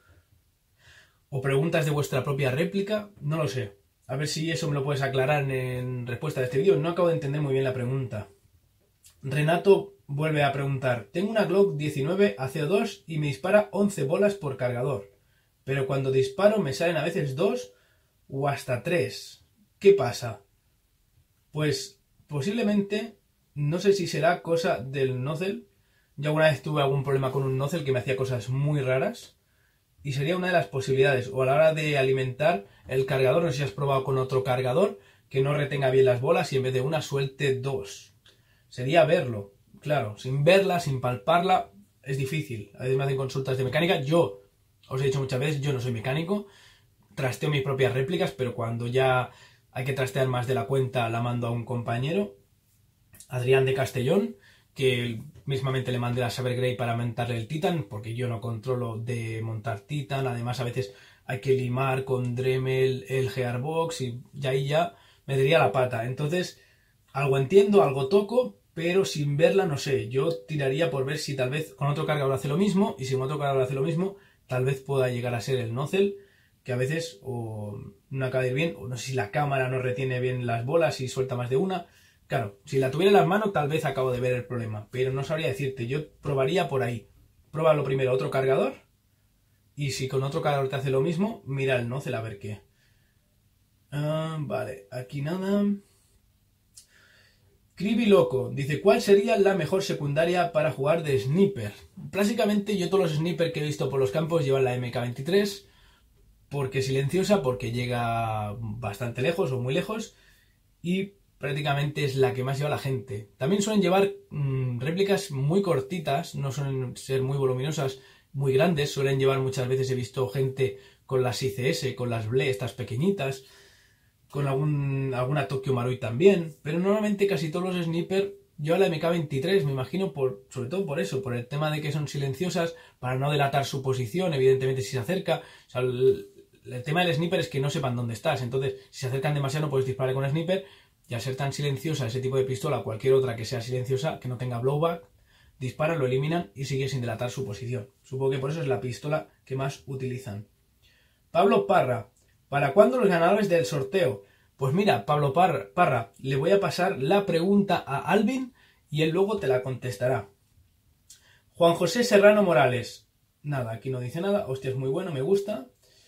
O preguntas de vuestra propia réplica, no lo sé. A ver si eso me lo puedes aclarar en respuesta a este vídeo. No acabo de entender muy bien la pregunta. Renato vuelve a preguntar. Tengo una Glock diecinueve a C O dos y me dispara once bolas por cargador. Pero cuando disparo me salen a veces dos o hasta tres. ¿Qué pasa? Pues posiblemente, no sé si será cosa del nozzle. Yo alguna vez tuve algún problema con un nozzle que me hacía cosas muy raras. Y sería una de las posibilidades. O a la hora de alimentar el cargador, no sé si has probado con otro cargador, que no retenga bien las bolas y en vez de una suelte dos. Sería verlo. Claro, sin verla, sin palparla, es difícil. A veces me hacen consultas de mecánica. Yo, os he dicho muchas veces, yo no soy mecánico. Trasteo mis propias réplicas, pero cuando ya hay que trastear más de la cuenta, la mando a un compañero, Adrián de Castellón, que mismamente le mandé a Saber Grey para montarle el Titan, porque yo no controlo de montar Titan. Además, a veces hay que limar con Dremel el Gearbox y ya ahí ya me daría la pata. Entonces, algo entiendo, algo toco, pero sin verla no sé. Yo tiraría por ver si tal vez con otro cargador hace lo mismo, y si con otro cargador hace lo mismo, tal vez pueda llegar a ser el nozzle, que a veces o no acaba de ir bien, o no sé si la cámara no retiene bien las bolas y suelta más de una. Claro, si la tuviera en las manos tal vez acabo de ver el problema, pero no sabría decirte. Yo probaría por ahí. Prueba lo primero otro cargador y si con otro cargador te hace lo mismo, mira el nozzle a ver qué. Uh, vale, aquí nada. Cribi Loco dice, ¿cuál sería la mejor secundaria para jugar de sniper? Básicamente yo todos los snipers que he visto por los campos llevan la M K veintitrés, porque es silenciosa, porque llega bastante lejos o muy lejos y prácticamente es la que más lleva la gente. También suelen llevar mmm, réplicas muy cortitas, no suelen ser muy voluminosas, muy grandes. Suelen llevar, muchas veces he visto gente con las I C S, con las B L E, estas pequeñitas, con algún, alguna Tokyo Marui también. Pero normalmente casi todos los snipers llevan la M K veintitrés, me imagino, por, sobre todo por eso, por el tema de que son silenciosas, para no delatar su posición, evidentemente si se acerca. O sea, el, el tema del sniper es que no sepan dónde estás, entonces si se acercan demasiado no puedes disparar con sniper. Y al ser tan silenciosa ese tipo de pistola, o cualquier otra que sea silenciosa, que no tenga blowback, disparan, lo eliminan y sigue sin delatar su posición. Supongo que por eso es la pistola que más utilizan. Pablo Parra, ¿para cuándo los ganadores del sorteo? Pues mira, Pablo Parra, Parra, le voy a pasar la pregunta a Alvin y él luego te la contestará. Juan José Serrano Morales. Nada, aquí no dice nada. Hostia, es muy bueno, me gusta.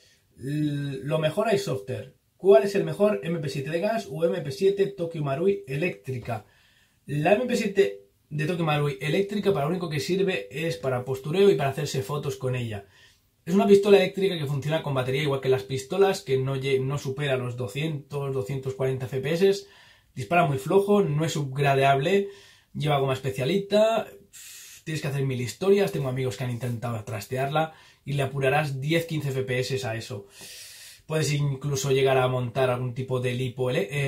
L- lo mejor hay software. ¿Cuál es el mejor, M P siete de gas o M P siete Tokyo Marui eléctrica? La M P siete de Tokyo Marui eléctrica para lo único que sirve es para postureo y para hacerse fotos con ella. Es una pistola eléctrica que funciona con batería igual que las pistolas, que no, no supera los doscientos, doscientos cuarenta F P S, dispara muy flojo, no es upgradeable, lleva goma especialita, tienes que hacer mil historias, tengo amigos que han intentado trastearla y le apurarás diez a quince F P S a eso. Puedes incluso llegar a montar algún tipo de lipo,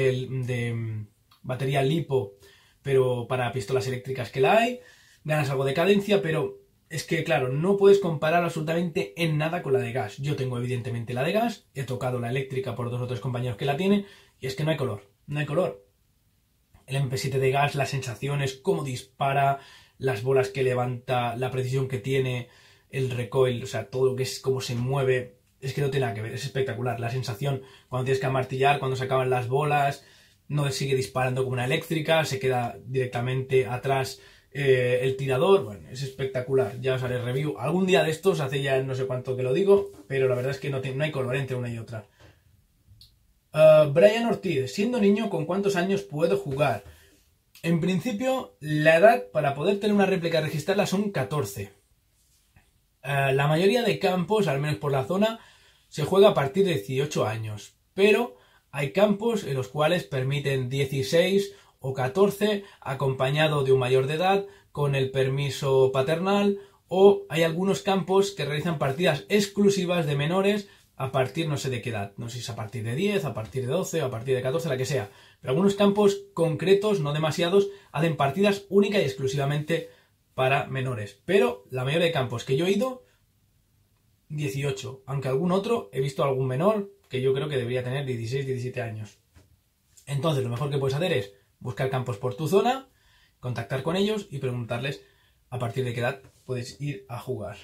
de batería lipo, pero para pistolas eléctricas que la hay. Ganas algo de cadencia, pero es que, claro, no puedes comparar absolutamente en nada con la de gas. Yo tengo evidentemente la de gas, he tocado la eléctrica por dos o tres compañeros que la tienen, y es que no hay color, no hay color. El M P siete de gas, las sensaciones, cómo dispara, las bolas que levanta, la precisión que tiene, el recoil, o sea, todo lo que es cómo se mueve. Es que no tiene nada que ver, es espectacular. La sensación cuando tienes que amartillar, cuando se acaban las bolas, no sigue disparando como una eléctrica, se queda directamente atrás eh, el tirador. Bueno, es espectacular, ya os haré review algún día de estos, hace ya no sé cuánto que lo digo, pero la verdad es que no, no hay color entre una y otra. Uh, Brian Ortiz, siendo niño, ¿con cuántos años puedo jugar? En principio, la edad para poder tener una réplica y registrarla son catorce. Uh, la mayoría de campos, al menos por la zona, se juega a partir de dieciocho años, pero hay campos en los cuales permiten dieciséis o catorce acompañado de un mayor de edad con el permiso paternal, o hay algunos campos que realizan partidas exclusivas de menores a partir no sé de qué edad, no sé si es a partir de diez, a partir de doce o a partir de catorce, la que sea, pero algunos campos concretos, no demasiados, hacen partidas única y exclusivamente para menores, pero la mayoría de campos que yo he ido, dieciocho, aunque algún otro he visto algún menor que yo creo que debería tener dieciséis, diecisiete años. Entonces lo mejor que puedes hacer es buscar campos por tu zona, contactar con ellos y preguntarles a partir de qué edad puedes ir a jugar.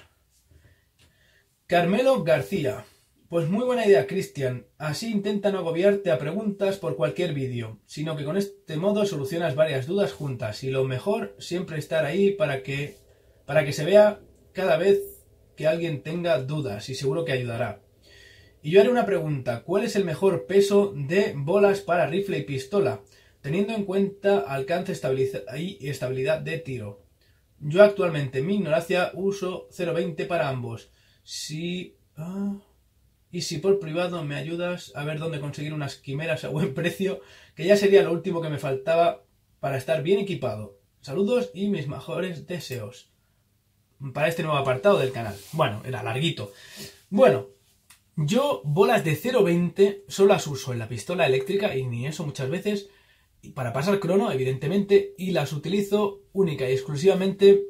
Carmelo García, pues muy buena idea, Cristian, así intenta no agobiarte a preguntas por cualquier vídeo, sino que con este modo solucionas varias dudas juntas y lo mejor siempre estar ahí para que, para que se vea cada vez que alguien tenga dudas y seguro que ayudará. Y yo haré una pregunta, ¿cuál es el mejor peso de bolas para rifle y pistola? Teniendo en cuenta alcance y estabilidad de tiro. Yo actualmente en mi ignorancia uso cero punto veinte para ambos. Si... Ah, y si por privado me ayudas a ver dónde conseguir unas quimeras a buen precio, que ya sería lo último que me faltaba para estar bien equipado. Saludos y mis mejores deseos para este nuevo apartado del canal. Bueno, era larguito. Bueno, yo bolas de cero punto veinte solo las uso en la pistola eléctrica y ni eso muchas veces, para pasar crono, evidentemente, y las utilizo única y exclusivamente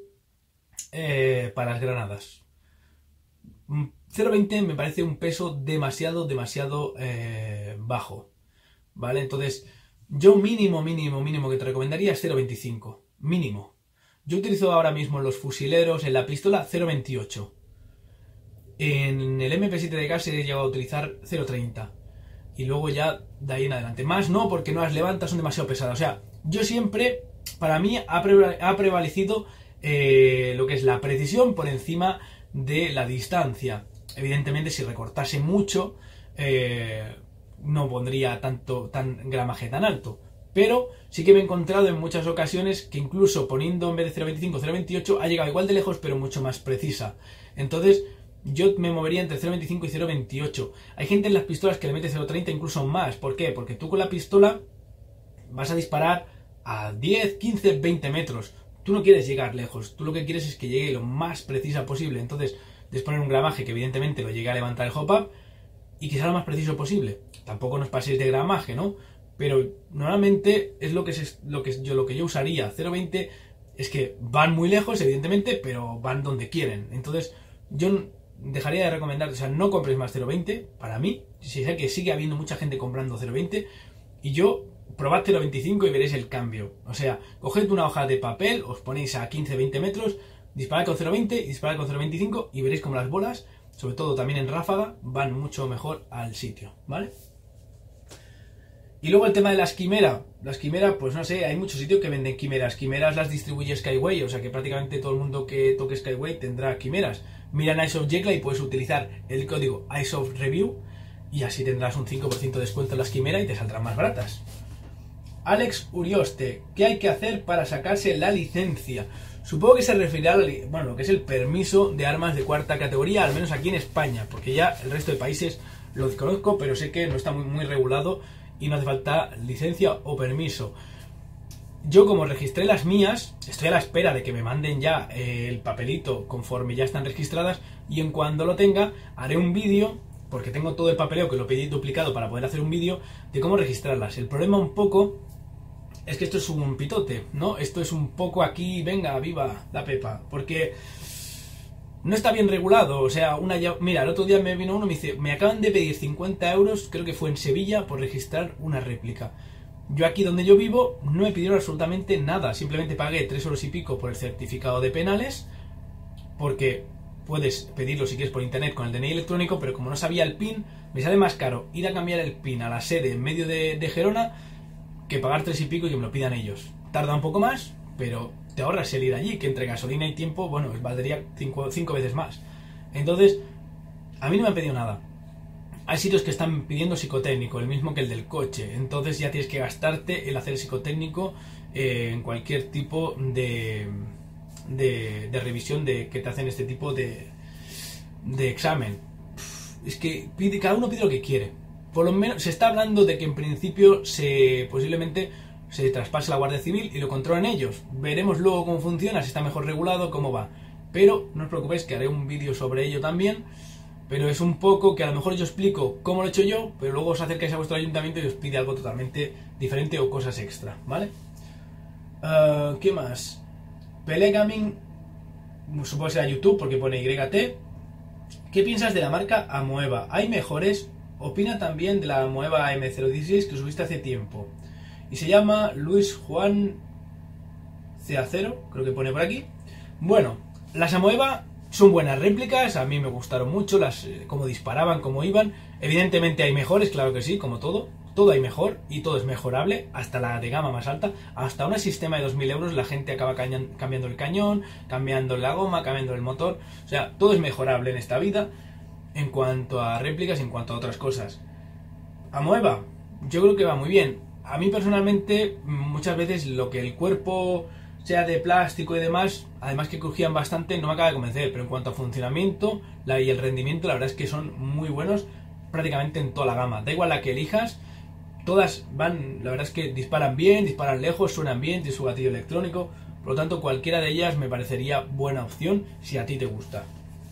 eh, para las granadas. cero punto veinte me parece un peso demasiado, demasiado eh, bajo, ¿vale? Entonces, yo mínimo, mínimo, mínimo que te recomendaría es cero punto veinticinco, mínimo. Yo utilizo ahora mismo en los fusileros, en la pistola, cero punto veintiocho. En el M P siete de gas he llegado a utilizar cero punto treinta. Y luego ya de ahí en adelante. Más no, porque no las levantas, son demasiado pesadas. O sea, yo siempre, para mí, ha, pre ha prevalecido eh, lo que es la precisión por encima de la distancia. Evidentemente, si recortase mucho, eh, no pondría tanto tan gramaje tan alto. Pero sí que me he encontrado en muchas ocasiones que incluso poniendo en vez de cero punto veinticinco, cero punto veintiocho, ha llegado igual de lejos, pero mucho más precisa. Entonces, yo me movería entre cero punto veinticinco y cero punto veintiocho. Hay gente en las pistolas que le mete cero punto treinta, incluso más. ¿Por qué? Porque tú con la pistola vas a disparar a diez, quince, veinte metros. Tú no quieres llegar lejos. Tú lo que quieres es que llegue lo más precisa posible. Entonces, debes poner un gramaje que evidentemente lo llegue a levantar el hop-up y que sea lo más preciso posible. Tampoco nos paséis de gramaje, ¿no? Pero normalmente es lo que, es, lo que yo lo que yo usaría. cero punto veinte es que van muy lejos, evidentemente, pero van donde quieren. Entonces, yo dejaría de recomendar, o sea, no compréis más cero punto veinte, para mí. Si sé que sigue habiendo mucha gente comprando cero punto veinte, y yo, probad cero punto veinticinco y veréis el cambio. O sea, coged una hoja de papel, os ponéis a quince, veinte metros, disparad con cero punto veinte y disparad con cero punto veinticinco y veréis como las bolas, sobre todo también en ráfaga, van mucho mejor al sitio, ¿vale? Y luego el tema de las quimeras. Las quimeras, pues no sé, hay muchos sitios que venden quimeras. Quimeras las distribuye Skyway, o sea que prácticamente todo el mundo que toque Skyway tendrá quimeras. Mira en Airsoft Jekla y puedes utilizar el código Airsoft Review y así tendrás un cinco por ciento de descuento en las quimeras y te saldrán más baratas. Alex Urioste, ¿qué hay que hacer para sacarse la licencia? Supongo que se referirá a la, bueno, lo que es el permiso de armas de cuarta categoría, al menos aquí en España, porque ya el resto de países lo desconozco, pero sé que no está muy, muy regulado y no hace falta licencia o permiso. Yo, como registré las mías, estoy a la espera de que me manden ya eh, el papelito conforme ya están registradas, y en cuando lo tenga haré un vídeo, porque tengo todo el papeleo que lo pedí duplicado para poder hacer un vídeo de cómo registrarlas. El problema un poco es que esto es un pitote, ¿no? Esto es un poco aquí, venga, viva la pepa, porque no está bien regulado. O sea, una ya... Mira, el otro día me vino uno y me dice, me acaban de pedir cincuenta euros, creo que fue en Sevilla, por registrar una réplica. Yo aquí donde yo vivo no me pidieron absolutamente nada, simplemente pagué tres euros y pico por el certificado de penales, porque puedes pedirlo si quieres por internet con el D N I electrónico, pero como no sabía el PIN, me sale más caro ir a cambiar el PIN a la sede en medio de, de Gerona que pagar tres y pico y que me lo pidan ellos. Tarda un poco más, pero te ahorras el ir allí, que entre gasolina y tiempo, bueno, valdría cinco, cinco veces más. Entonces, a mí no me han pedido nada. Hay sitios que están pidiendo psicotécnico, el mismo que el del coche. Entonces ya tienes que gastarte el hacer psicotécnico eh, en cualquier tipo de, de, de revisión de que te hacen este tipo de, de examen. Es que pide, cada uno pide lo que quiere. Por lo menos se está hablando de que en principio se posiblemente se traspase a la Guardia Civil y lo controlen ellos. Veremos luego cómo funciona, si está mejor regulado, cómo va. Pero no os preocupéis que haré un vídeo sobre ello también. Pero es un poco que a lo mejor yo explico cómo lo he hecho yo, pero luego os acercáis a vuestro ayuntamiento y os pide algo totalmente diferente o cosas extra, ¿vale? Uh, ¿Qué más? Pelé Gaming, supongo que será YouTube porque pone Y T. ¿Qué piensas de la marca Amoeba? ¿Hay mejores? Opina también de la Amoeba M cero dieciséis que subiste hace tiempo. Y se llama Luis Juan C A cero, creo que pone por aquí. Bueno, las Amoeba son buenas réplicas, a mí me gustaron mucho, las eh, cómo disparaban, cómo iban. Evidentemente hay mejores, claro que sí, como todo. Todo hay mejor y todo es mejorable, hasta la de gama más alta. Hasta un sistema de dos mil euros la gente acaba cambiando el cañón, cambiando la goma, cambiando el motor. O sea, todo es mejorable en esta vida en cuanto a réplicas y en cuanto a otras cosas. Amoeba, yo creo que va muy bien. A mí personalmente, muchas veces lo que el cuerpo sea de plástico y demás, además que crujían bastante, no me acaba de convencer, pero en cuanto a funcionamiento la, y el rendimiento, la verdad es que son muy buenos prácticamente en toda la gama. Da igual la que elijas, todas van, la verdad es que disparan bien, disparan lejos, suenan bien, tiene su gatillo electrónico, por lo tanto cualquiera de ellas me parecería buena opción si a ti te gusta.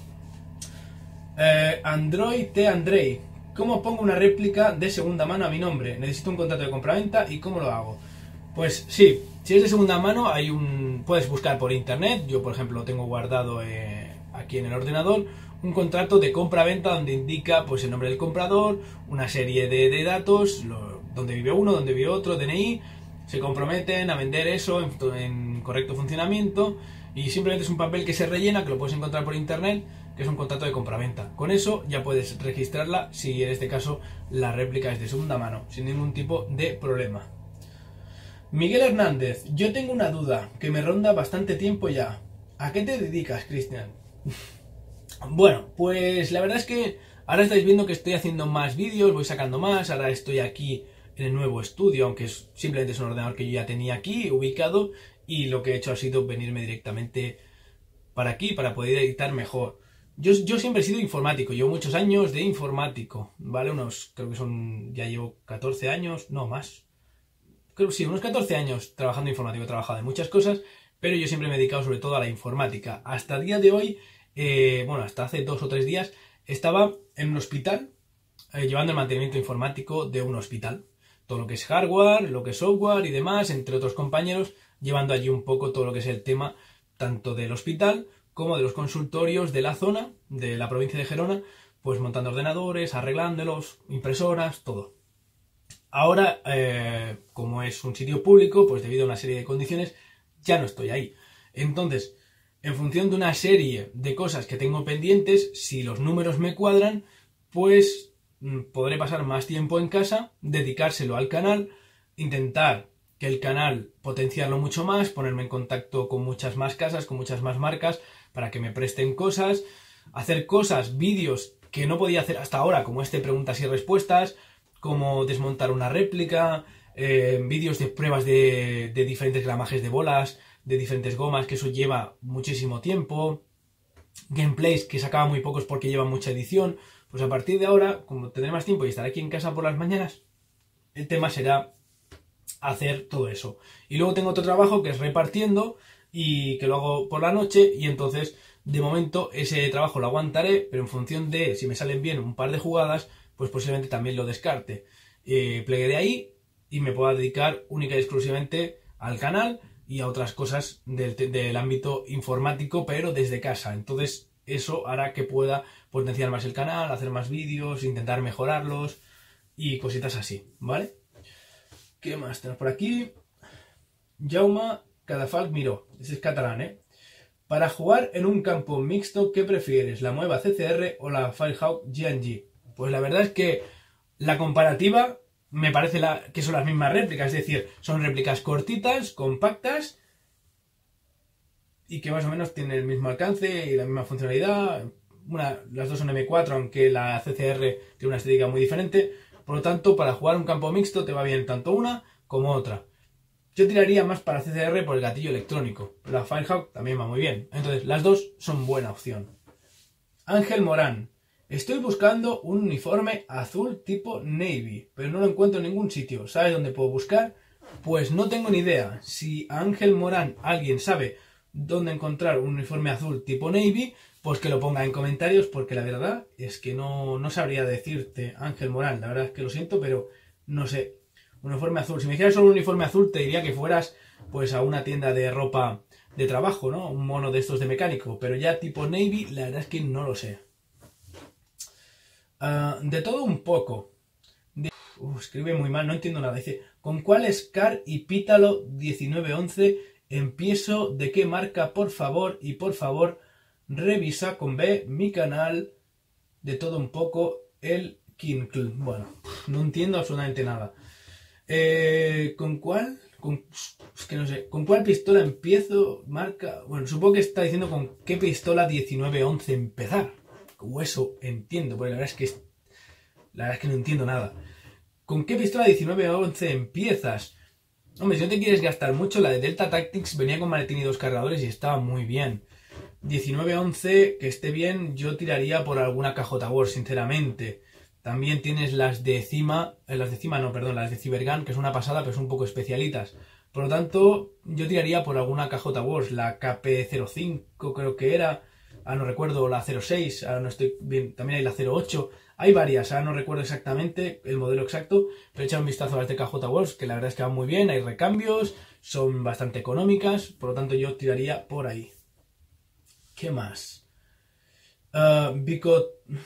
Eh, Android T. Andrei, ¿cómo pongo una réplica de segunda mano a mi nombre? Necesito un contrato de compraventa y ¿cómo lo hago? Pues sí, si es de segunda mano hay un puedes buscar por internet. Yo por ejemplo tengo guardado eh, aquí en el ordenador un contrato de compra-venta donde indica pues el nombre del comprador, una serie de, de datos, lo, donde vive uno, donde vive otro, D N I, se comprometen a vender eso en, en correcto funcionamiento y simplemente es un papel que se rellena, que lo puedes encontrar por internet, que es un contrato de compra-venta. Con eso ya puedes registrarla si en este caso la réplica es de segunda mano, sin ningún tipo de problema. Miguel Hernández, yo tengo una duda que me ronda bastante tiempo ya. ¿A qué te dedicas, Cristian? Bueno, pues la verdad es que ahora estáis viendo que estoy haciendo más vídeos, voy sacando más, ahora estoy aquí en el nuevo estudio, aunque es, simplemente es un ordenador que yo ya tenía aquí ubicado y lo que he hecho ha sido venirme directamente para aquí para poder editar mejor. Yo, yo siempre he sido informático, llevo muchos años de informático, ¿vale? Unos, creo que son, ya llevo catorce años, no más. Creo que sí, unos catorce años trabajando en informático, he trabajado en muchas cosas, pero yo siempre me he dedicado sobre todo a la informática. Hasta el día de hoy, eh, bueno, hasta hace dos o tres días, estaba en un hospital, eh, llevando el mantenimiento informático de un hospital. Todo lo que es hardware, lo que es software y demás, entre otros compañeros, llevando allí un poco todo lo que es el tema, tanto del hospital como de los consultorios de la zona, de la provincia de Gerona, pues montando ordenadores, arreglándolos, impresoras, todo. Ahora, eh, como es un sitio público, pues debido a una serie de condiciones, ya no estoy ahí. Entonces, en función de una serie de cosas que tengo pendientes, si los números me cuadran, pues podré pasar más tiempo en casa, dedicárselo al canal, intentar que el canal potenciarlo mucho más, ponerme en contacto con muchas más casas, con muchas más marcas, para que me presten cosas, hacer cosas, vídeos que no podía hacer hasta ahora, como este preguntas y respuestas, como desmontar una réplica, eh, vídeos de pruebas de, de diferentes gramajes de bolas, de diferentes gomas, que eso lleva muchísimo tiempo, gameplays que sacaba muy pocos porque llevan mucha edición. Pues a partir de ahora, como tendré más tiempo y estaré aquí en casa por las mañanas, el tema será hacer todo eso. Y luego tengo otro trabajo que es repartiendo y que lo hago por la noche y entonces de momento ese trabajo lo aguantaré, pero en función de si me salen bien un par de jugadas, pues posiblemente también lo descarte. Eh, plegué de ahí y me pueda dedicar única y exclusivamente al canal y a otras cosas del, del ámbito informático, pero desde casa. Entonces eso hará que pueda potenciar más el canal, hacer más vídeos, intentar mejorarlos y cositas así, ¿vale? ¿Qué más tenemos por aquí? Jaume Cadafalch Miró, ese es catalán, ¿eh? Para jugar en un campo mixto, ¿qué prefieres? ¿La Amoeba C C R o la Firehawk G N G? Pues la verdad es que la comparativa me parece la, que son las mismas réplicas, es decir, son réplicas cortitas, compactas y que más o menos tienen el mismo alcance y la misma funcionalidad. Una, las dos son eme cuatro, aunque la ce ce erre tiene una estética muy diferente. Por lo tanto, para jugar un campo mixto te va bien tanto una como otra. Yo tiraría más para ce ce erre por el gatillo electrónico, pero la Firehawk también va muy bien. Entonces, las dos son buena opción. Ángel Morán. Estoy buscando un uniforme azul tipo Navy, pero no lo encuentro en ningún sitio. ¿Sabes dónde puedo buscar? Pues no tengo ni idea. Si Ángel Morán, alguien sabe dónde encontrar un uniforme azul tipo Navy, pues que lo ponga en comentarios, porque la verdad es que no, no sabría decirte, Ángel Morán. La verdad es que lo siento, pero no sé. Uniforme azul. Si me dijeras solo un uniforme azul, te diría que fueras pues a una tienda de ropa de trabajo, ¿no? Un mono de estos de mecánico. Pero ya tipo Navy, la verdad es que no lo sé. Uh, de todo un poco. De... Uh, escribe muy mal, no entiendo nada. Dice, ¿con cuál Scar y Pítalo diecinueve once empiezo? ¿De qué marca? Por favor, y por favor, revisa con B mi canal. De todo un poco, el Kinkl. Bueno, no entiendo absolutamente nada. Eh, ¿Con cuál? Con, es que no sé. ¿Con cuál pistola empiezo? Marca. Bueno, supongo que está diciendo con qué pistola diecinueve once empezar. O eso entiendo, porque la verdad es que la verdad es que no entiendo nada. ¿Con qué pistola diecinueve once empiezas? Hombre, si no te quieres gastar mucho, la de Delta Tactics venía con maletín y dos cargadores y estaba muy bien. diecinueve once, que esté bien, yo tiraría por alguna K J Wars, sinceramente. También tienes las de Cima, eh, las de Cima no, perdón, las de Cybergun, que es una pasada, pero son un poco especialitas. Por lo tanto, yo tiraría por alguna K J Wars, la K P cero cinco creo que era, ah, no recuerdo, la cero seis, ahora no estoy bien, también hay la cero ocho, hay varias, ahora no recuerdo exactamente el modelo exacto, pero echa un vistazo a las de K J Wars, que la verdad es que van muy bien, hay recambios, son bastante económicas, por lo tanto yo tiraría por ahí. ¿Qué más? Uh, Bico...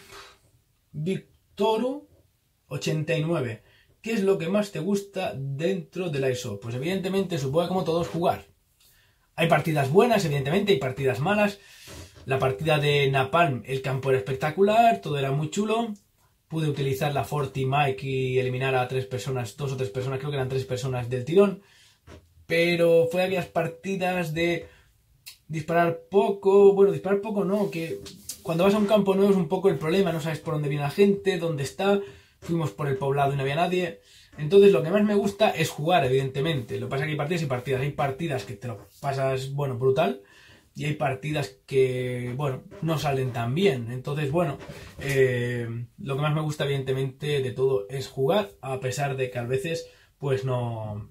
Victoru ochenta y nueve. ¿Qué es lo que más te gusta dentro de la I S O? Pues evidentemente supongo como todos jugar. Hay partidas buenas, evidentemente, hay partidas malas. La partida de Napalm, el campo era espectacular, todo era muy chulo. Pude utilizar la Forty Mike y eliminar a tres personas, dos o tres personas, creo que eran tres personas del tirón. Pero fue aquellas partidas de disparar poco, bueno, disparar poco no, que cuando vas a un campo nuevo es un poco el problema, no sabes por dónde viene la gente, dónde está, fuimos por el poblado y no había nadie. Entonces lo que más me gusta es jugar, evidentemente. Lo que pasa es que hay partidas y partidas, hay partidas que te lo pasas, bueno, brutal, y hay partidas que, bueno, no salen tan bien. Entonces, bueno, eh, lo que más me gusta, evidentemente, de todo es jugar, a pesar de que a veces, pues no,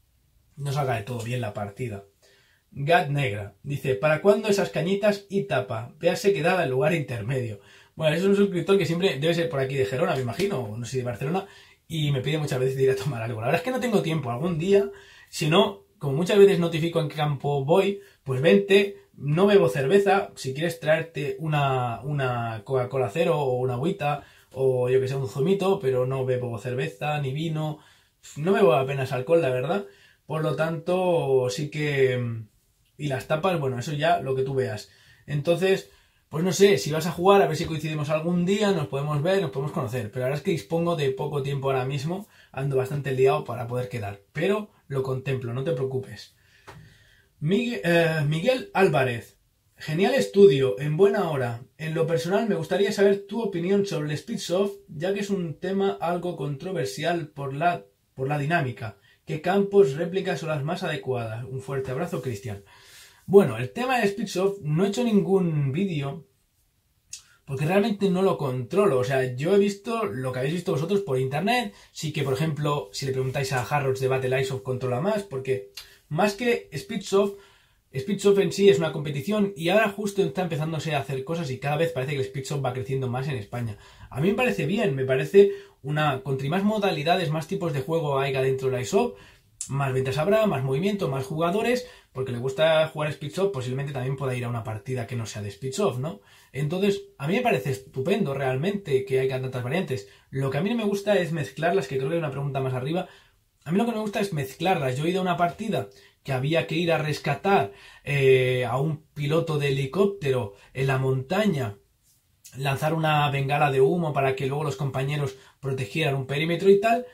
no salga de todo bien la partida. Gat Negra dice, ¿para cuándo esas cañitas y tapa? Véase quedada en lugar intermedio. Bueno, es un suscriptor que siempre debe ser por aquí de Gerona, me imagino, no sé si de Barcelona, y me pide muchas veces de ir a tomar algo. La verdad es que no tengo tiempo, algún día, si no, como muchas veces notifico en qué campo voy, pues vente, no bebo cerveza, si quieres traerte una, una Coca-Cola cero o una agüita, o yo que sé, un zumito, pero no bebo cerveza ni vino, no bebo apenas alcohol, la verdad, por lo tanto, sí que... Y las tapas, bueno, eso ya lo que tú veas. Entonces, pues no sé, si vas a jugar, a ver si coincidimos algún día, nos podemos ver, nos podemos conocer. Pero la verdad es que dispongo de poco tiempo ahora mismo, ando bastante liado para poder quedar. Pero lo contemplo, no te preocupes. Miguel, eh, Miguel Álvarez. Genial estudio, en buena hora. En lo personal me gustaría saber tu opinión sobre el Speedsoft, ya que es un tema algo controversial por la, por la dinámica. ¿Qué campos, réplicas son las más adecuadas? Un fuerte abrazo, Cristian. Bueno, el tema de Speedsoft no he hecho ningún vídeo porque realmente no lo controlo. O sea, yo he visto lo que habéis visto vosotros por internet. Sí que, por ejemplo, si le preguntáis a Harrods de Battle Isoft controla más, porque más que Speedsoft, Speedsoft en sí es una competición y ahora justo está empezándose a hacer cosas y cada vez parece que el Speedsoft va creciendo más en España. A mí me parece bien, me parece una... Contra más modalidades, más tipos de juego haya dentro de la I S O, más ventas habrá, más movimiento, más jugadores, porque le gusta jugar Speedsoft, posiblemente también pueda ir a una partida que no sea de Speedsoft, ¿no? Entonces, a mí me parece estupendo realmente que haya tantas variantes. Lo que a mí no me gusta es mezclarlas, que creo que hay una pregunta más arriba. A mí lo que me gusta es mezclarlas. Yo he ido a una partida que había que ir a rescatar eh, a un piloto de helicóptero en la montaña, lanzar una bengala de humo para que luego los compañeros protegieran un perímetro y tal.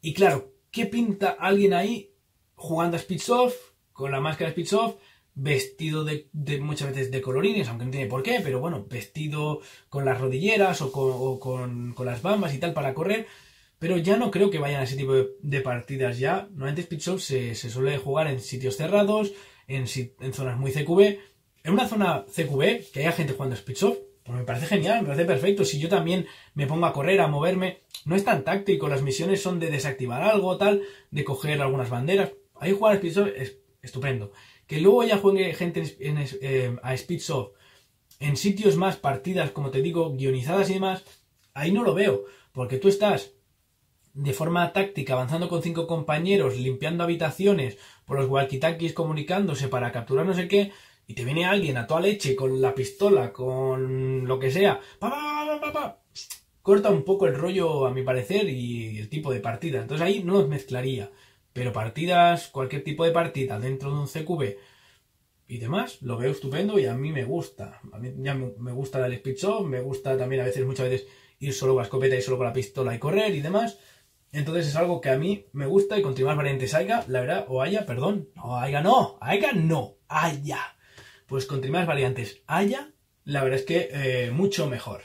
Y claro, ¿qué pinta alguien ahí jugando a Speedsoft, con la máscara Speedsoft, vestido de, de muchas veces de colorines, aunque no tiene por qué, pero bueno, vestido con las rodilleras o con, o con, con las bambas y tal para correr? Pero ya no creo que vayan a ese tipo de, de partidas ya. Normalmente Speedsoft se, se suele jugar en sitios cerrados, en, en zonas muy C Q B. En una zona C Q B, que haya gente jugando a Speedsoft, pues me parece genial, me parece perfecto. Si yo también me pongo a correr, a moverme, no es tan táctico, las misiones son de desactivar algo, tal, de coger algunas banderas. Ahí jugar a Speedsoft es estupendo. Que luego ya juegue gente en, en, eh, a Speedsoft en sitios más, partidas, como te digo, guionizadas y demás, ahí no lo veo, porque tú estás de forma táctica avanzando con cinco compañeros, limpiando habitaciones, por los walkie-talkies comunicándose para capturar no sé qué, y te viene alguien a toda leche con la pistola, con lo que sea, pa, pa, pa, pa, pa. Corta un poco el rollo a mi parecer y el tipo de partida. Entonces ahí no los mezclaría. Pero partidas, cualquier tipo de partida dentro de un C Q B y demás, lo veo estupendo y a mí me gusta. A mí ya me gusta el Speedsoft, me gusta también a veces, muchas veces, ir solo con la escopeta y solo con la pistola y correr y demás. Entonces es algo que a mí me gusta y contra más variantes haya, la verdad, o haya, perdón, no, haya no, haya no, haya. Pues contra más variantes haya, la verdad es que eh, mucho mejor.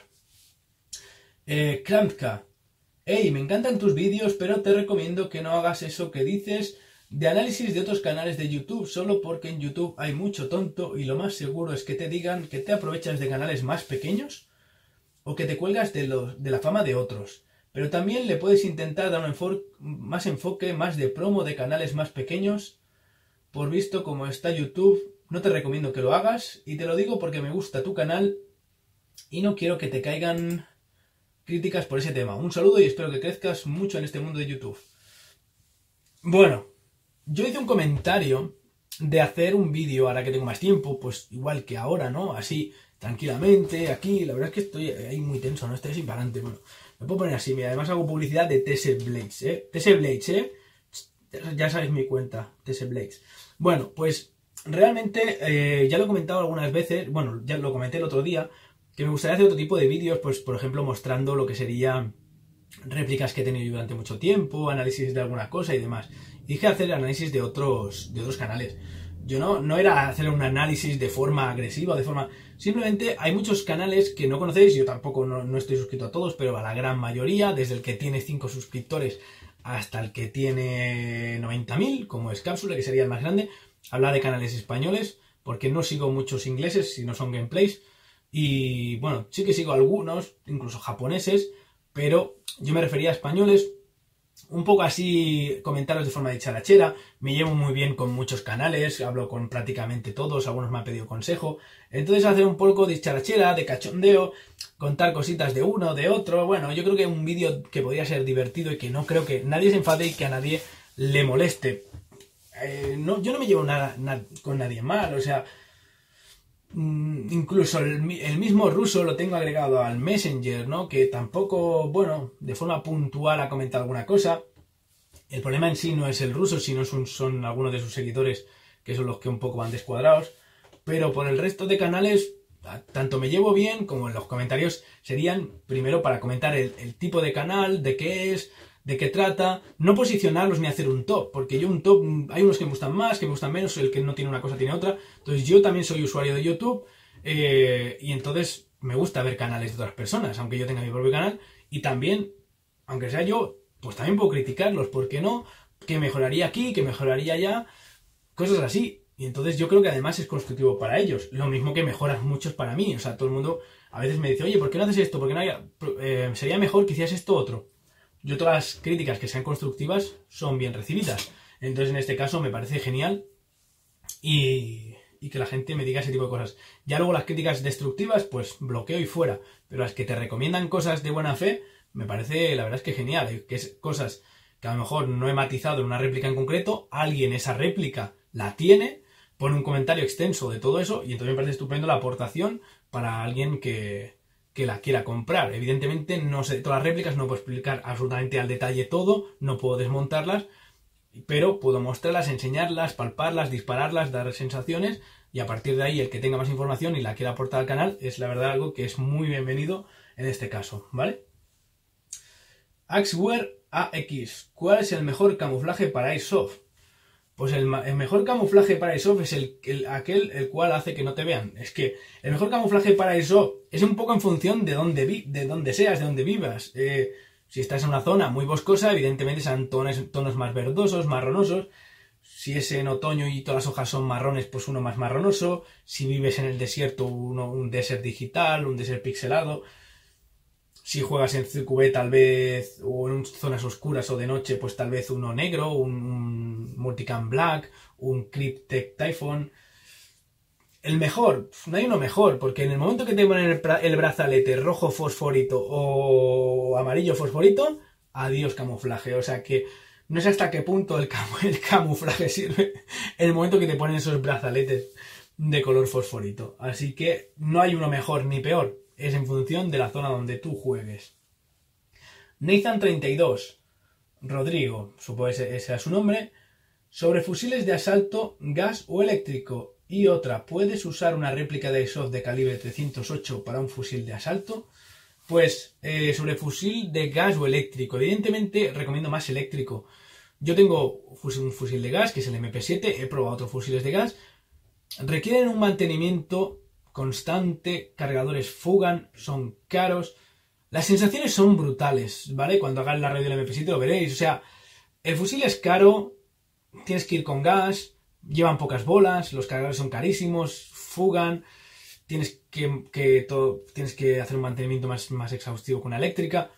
Eh, Kramtka. Hey, me encantan tus vídeos, pero te recomiendo que no hagas eso que dices de análisis de otros canales de YouTube, solo porque en YouTube hay mucho tonto y lo más seguro es que te digan que te aprovechas de canales más pequeños o que te cuelgas de, los, de la fama de otros. Pero también le puedes intentar dar un enfoque, más enfoque, más de promo de canales más pequeños. Por visto como está YouTube, no te recomiendo que lo hagas y te lo digo porque me gusta tu canal y no quiero que te caigan críticas por ese tema. Un saludo y espero que crezcas mucho en este mundo de YouTube. Bueno, yo hice un comentario de hacer un vídeo ahora que tengo más tiempo, pues igual que ahora, ¿no? Así, tranquilamente, aquí. La verdad es que estoy ahí muy tenso, ¿no? Estoy así para adelante. Bueno, me puedo poner así. Mira, además hago publicidad de T S Blades, ¿eh? T S Blades, ¿eh? Ya sabéis mi cuenta, T S Blades. Bueno, pues realmente eh, ya lo he comentado algunas veces. Bueno, ya lo comenté el otro día, que me gustaría hacer otro tipo de vídeos, pues por ejemplo mostrando lo que sería réplicas que he tenido durante mucho tiempo, análisis de alguna cosa y demás. Y dije hacer análisis de otros, de otros canales. Yo no, no era hacer un análisis de forma agresiva, de forma... Simplemente hay muchos canales que no conocéis, yo tampoco no, no estoy suscrito a todos, pero a la gran mayoría, desde el que tiene cinco suscriptores hasta el que tiene noventa mil, como es Cápsula, que sería el más grande. Habla de canales españoles, porque no sigo muchos ingleses, si no son gameplays. Y bueno, sí que sigo algunos, incluso japoneses, pero yo me refería a españoles. Un poco así, comentaros de forma dicharachera. Me llevo muy bien con muchos canales, hablo con prácticamente todos, algunos me han pedido consejo. Entonces hacer un poco de dicharachera, de cachondeo, contar cositas de uno, de otro. Bueno, yo creo que un vídeo que podría ser divertido y que no creo que nadie se enfade y que a nadie le moleste. Eh, no, yo no me llevo nada, nada con nadie mal, o sea... Incluso el, el mismo ruso lo tengo agregado al Messenger, ¿no? Que tampoco, bueno, de forma puntual ha comentado alguna cosa. El problema en sí no es el ruso, sino son, son algunos de sus seguidores que son los que un poco van descuadrados. Pero por el resto de canales, tanto me llevo bien como en los comentarios serían, primero, para comentar el, el tipo de canal, de qué es, de qué trata, no posicionarlos ni hacer un top, porque yo un top, hay unos que me gustan más, que me gustan menos, el que no tiene una cosa tiene otra. Entonces yo también soy usuario de YouTube eh, y entonces me gusta ver canales de otras personas, aunque yo tenga mi propio canal, y también, aunque sea yo, pues también puedo criticarlos, ¿por qué no? Que mejoraría aquí, que mejoraría allá, cosas así. Y entonces yo creo que además es constructivo para ellos, lo mismo que mejoran muchos para mí. O sea, todo el mundo a veces me dice, oye, ¿por qué no haces esto? ¿Por qué no hay... eh, sería mejor que hicieras esto otro? Yo todas las críticas que sean constructivas son bien recibidas. Entonces en este caso me parece genial y, y que la gente me diga ese tipo de cosas. Ya luego las críticas destructivas, pues bloqueo y fuera. Pero las que te recomiendan cosas de buena fe, me parece la verdad es que genial. Que es cosas que a lo mejor no he matizado en una réplica en concreto, alguien esa réplica la tiene, pone un comentario extenso de todo eso y entonces me parece estupendo la aportación para alguien que... que la quiera comprar. Evidentemente no sé todas las réplicas, no puedo explicar absolutamente al detalle todo, no puedo desmontarlas, pero puedo mostrarlas, enseñarlas, palparlas, dispararlas, dar sensaciones y a partir de ahí el que tenga más información y la quiera aportar al canal es la verdad algo que es muy bienvenido en este caso, ¿vale? Axware A X. ¿Cuál es el mejor camuflaje para Airsoft? Pues el, el mejor camuflaje para Airsoft es el, el, aquel el cual hace que no te vean. Es que el mejor camuflaje para Airsoft es un poco en función de dónde, vi, de dónde seas, de dónde vivas. Eh, si estás en una zona muy boscosa, evidentemente serán tonos, tonos más verdosos, marronosos. Si es en otoño y todas las hojas son marrones, pues uno más marronoso. Si vives en el desierto, uno, un desert digital, un desert pixelado. Si juegas en C Q B tal vez, o en zonas oscuras o de noche, pues tal vez uno negro, un, un Multicam Black, un Cryptek Typhon. El mejor, no hay uno mejor, porque en el momento que te ponen el, el brazalete rojo fosforito o amarillo fosforito, adiós camuflaje. O sea que no sé hasta qué punto el, cam el camuflaje sirve en el momento que te ponen esos brazaletes de color fosforito. Así que no hay uno mejor ni peor. Es en función de la zona donde tú juegues. Nathan treinta y dos. Rodrigo, supongo que ese sea su nombre. Sobre fusiles de asalto, gas o eléctrico. Y otra, ¿puedes usar una réplica de Airsoft de calibre trescientos ocho para un fusil de asalto? Pues eh, sobre fusil de gas o eléctrico. Evidentemente recomiendo más eléctrico. Yo tengo un fusil de gas, que es el M P siete. He probado otros fusiles de gas. Requieren un mantenimiento constante, cargadores fugan, son caros. Las sensaciones son brutales, ¿vale? Cuando hagáis la review del M P siete lo veréis. O sea, el fusil es caro, tienes que ir con gas, llevan pocas bolas, los cargadores son carísimos, fugan, tienes que, que, todo, tienes que hacer un mantenimiento más, más exhaustivo con una eléctrica.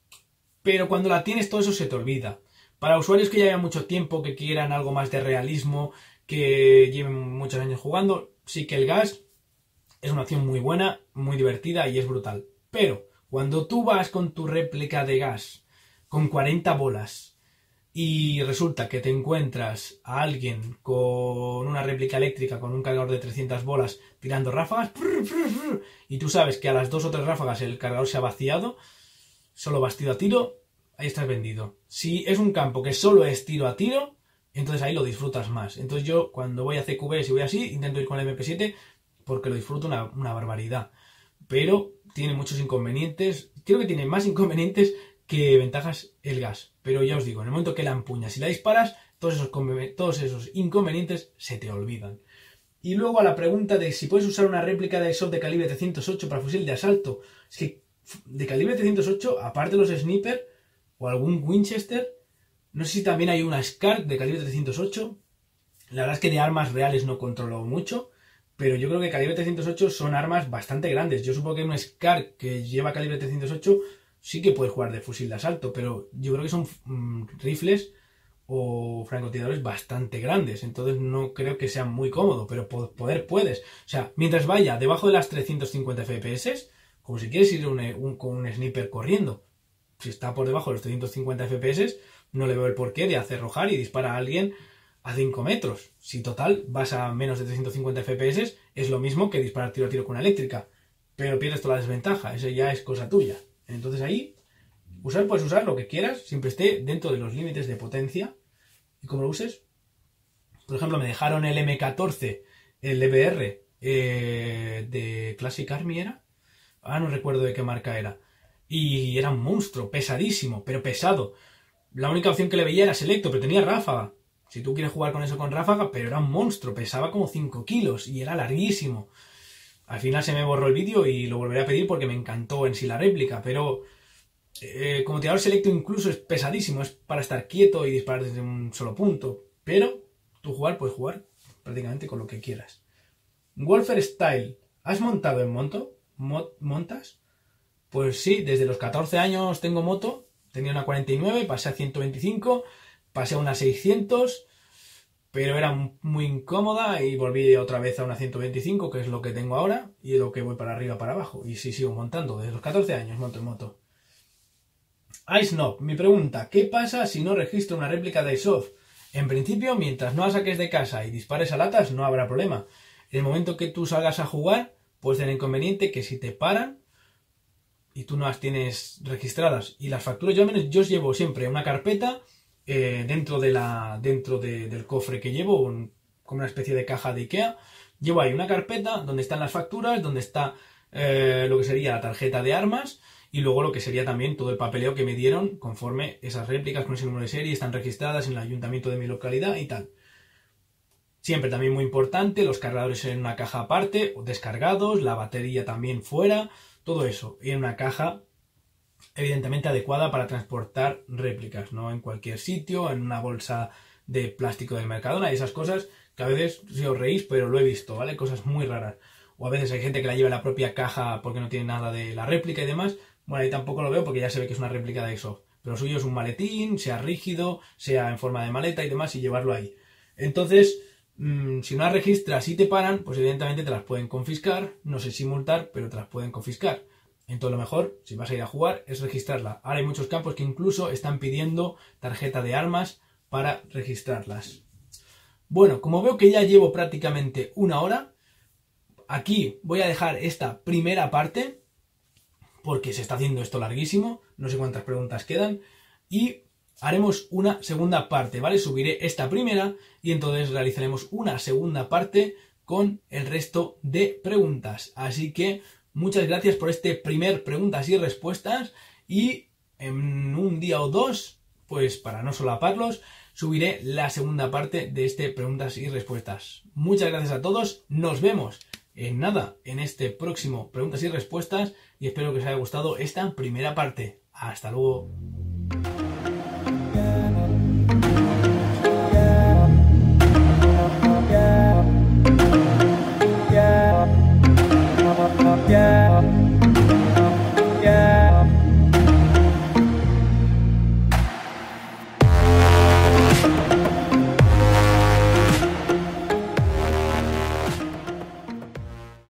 Pero cuando la tienes todo eso se te olvida. Para usuarios que ya llevan mucho tiempo, que quieran algo más de realismo, que lleven muchos años jugando, sí que el gas es una opción muy buena, muy divertida y es brutal. Pero cuando tú vas con tu réplica de gas con cuarenta bolas y resulta que te encuentras a alguien con una réplica eléctrica con un cargador de trescientas bolas tirando ráfagas y tú sabes que a las dos o tres ráfagas el cargador se ha vaciado, solo vas tiro a tiro, ahí estás vendido. Si es un campo que solo es tiro a tiro, entonces ahí lo disfrutas más. Entonces yo cuando voy a C Q B, si voy así, intento ir con el M P siete porque lo disfruto una, una barbaridad. Pero tiene muchos inconvenientes. Creo que tiene más inconvenientes que ventajas el gas. Pero ya os digo, en el momento que la empuñas y la disparas, todos esos, todos esos inconvenientes se te olvidan. Y luego a la pregunta de si puedes usar una réplica de Airsoft de calibre trescientos ocho para fusil de asalto. Es que de calibre trescientos ocho, aparte de los Sniper o algún Winchester, no sé si también hay una SCAR de calibre trescientos ocho. La verdad es que de armas reales no controlo mucho. Pero yo creo que calibre trescientos ocho son armas bastante grandes. Yo supongo que un SCAR que lleva calibre trescientos ocho sí que puede jugar de fusil de asalto, pero yo creo que son mmm, rifles o francotiradores bastante grandes. Entonces no creo que sea muy cómodo, pero poder puedes. O sea, mientras vaya debajo de las trescientos cincuenta F P S, como si quieres ir un, un, con un sniper corriendo. Si está por debajo de los trescientos cincuenta F P S, no le veo el porqué de hacer rojar y disparar a alguien a cinco metros. Si total vas a menos de trescientos cincuenta F P S, es lo mismo que disparar tiro a tiro con una eléctrica. Pero pierdes toda la desventaja, eso ya es cosa tuya. Entonces ahí, usar puedes usar lo que quieras, siempre esté dentro de los límites de potencia. Y como lo uses, por ejemplo, me dejaron el M catorce, el E B R eh, de Classic Army era. Ah, no recuerdo de qué marca era. Y era un monstruo, pesadísimo, pero pesado. La única opción que le veía era selecto, pero tenía ráfaga. Si tú quieres jugar con eso con ráfaga, pero era un monstruo, pesaba como cinco kilos y era larguísimo. Al final se me borró el vídeo y lo volveré a pedir porque me encantó en sí la réplica, pero eh, como tirador selecto incluso es pesadísimo, es para estar quieto y disparar desde un solo punto. Pero tú jugar puedes jugar prácticamente con lo que quieras. Wolfer Style, ¿has montado en moto? ¿Montas? Pues sí, desde los catorce años tengo moto, tenía una cuarenta y nueve, pasé a ciento veinticinco... Pasé a una seiscientos, pero era muy incómoda y volví otra vez a una ciento veinticinco, que es lo que tengo ahora, y es lo que voy para arriba, para abajo. Y sí, sigo montando, desde los catorce años monto en moto. iSnob, mi pregunta, ¿qué pasa si no registro una réplica de Airsoft? En principio, mientras no la saques de casa y dispares a latas, no habrá problema. En el momento que tú salgas a jugar, puedes tener inconveniente que si te paran y tú no las tienes registradas, y las facturas, yo al menos yo os llevo siempre una carpeta Eh, dentro de la dentro de, del cofre que llevo, un, como una especie de caja de Ikea, llevo ahí una carpeta donde están las facturas, donde está eh, lo que sería la tarjeta de armas y luego lo que sería también todo el papeleo que me dieron conforme esas réplicas con ese número de serie están registradas en el ayuntamiento de mi localidad y tal. Siempre también muy importante, los cargadores en una caja aparte, descargados, la batería también fuera, todo eso, y en una caja evidentemente adecuada para transportar réplicas, no en cualquier sitio, en una bolsa de plástico del Mercadona y esas cosas que a veces, si os reís, pero lo he visto, ¿vale? Cosas muy raras. O a veces hay gente que la lleva en la propia caja porque no tiene nada de la réplica y demás. Bueno, ahí tampoco lo veo porque ya se ve que es una réplica de eso. Pero lo suyo es un maletín, sea rígido, sea en forma de maleta y demás, y llevarlo ahí. Entonces, mmm, si no las registras y te paran, pues evidentemente te las pueden confiscar. No sé si multar, pero te las pueden confiscar. Entonces lo mejor, si vas a ir a jugar, es registrarla. Ahora hay muchos campos que incluso están pidiendo tarjeta de armas para registrarlas. Bueno, como veo que ya llevo prácticamente una hora, aquí voy a dejar esta primera parte, porque se está haciendo esto larguísimo, no sé cuántas preguntas quedan, y haremos una segunda parte, ¿vale? Subiré esta primera y entonces realizaremos una segunda parte con el resto de preguntas. Así que muchas gracias por este primer preguntas y respuestas y en un día o dos, pues para no solaparlos, subiré la segunda parte de este preguntas y respuestas. Muchas gracias a todos, nos vemos en nada en este próximo preguntas y respuestas y espero que os haya gustado esta primera parte. Hasta luego.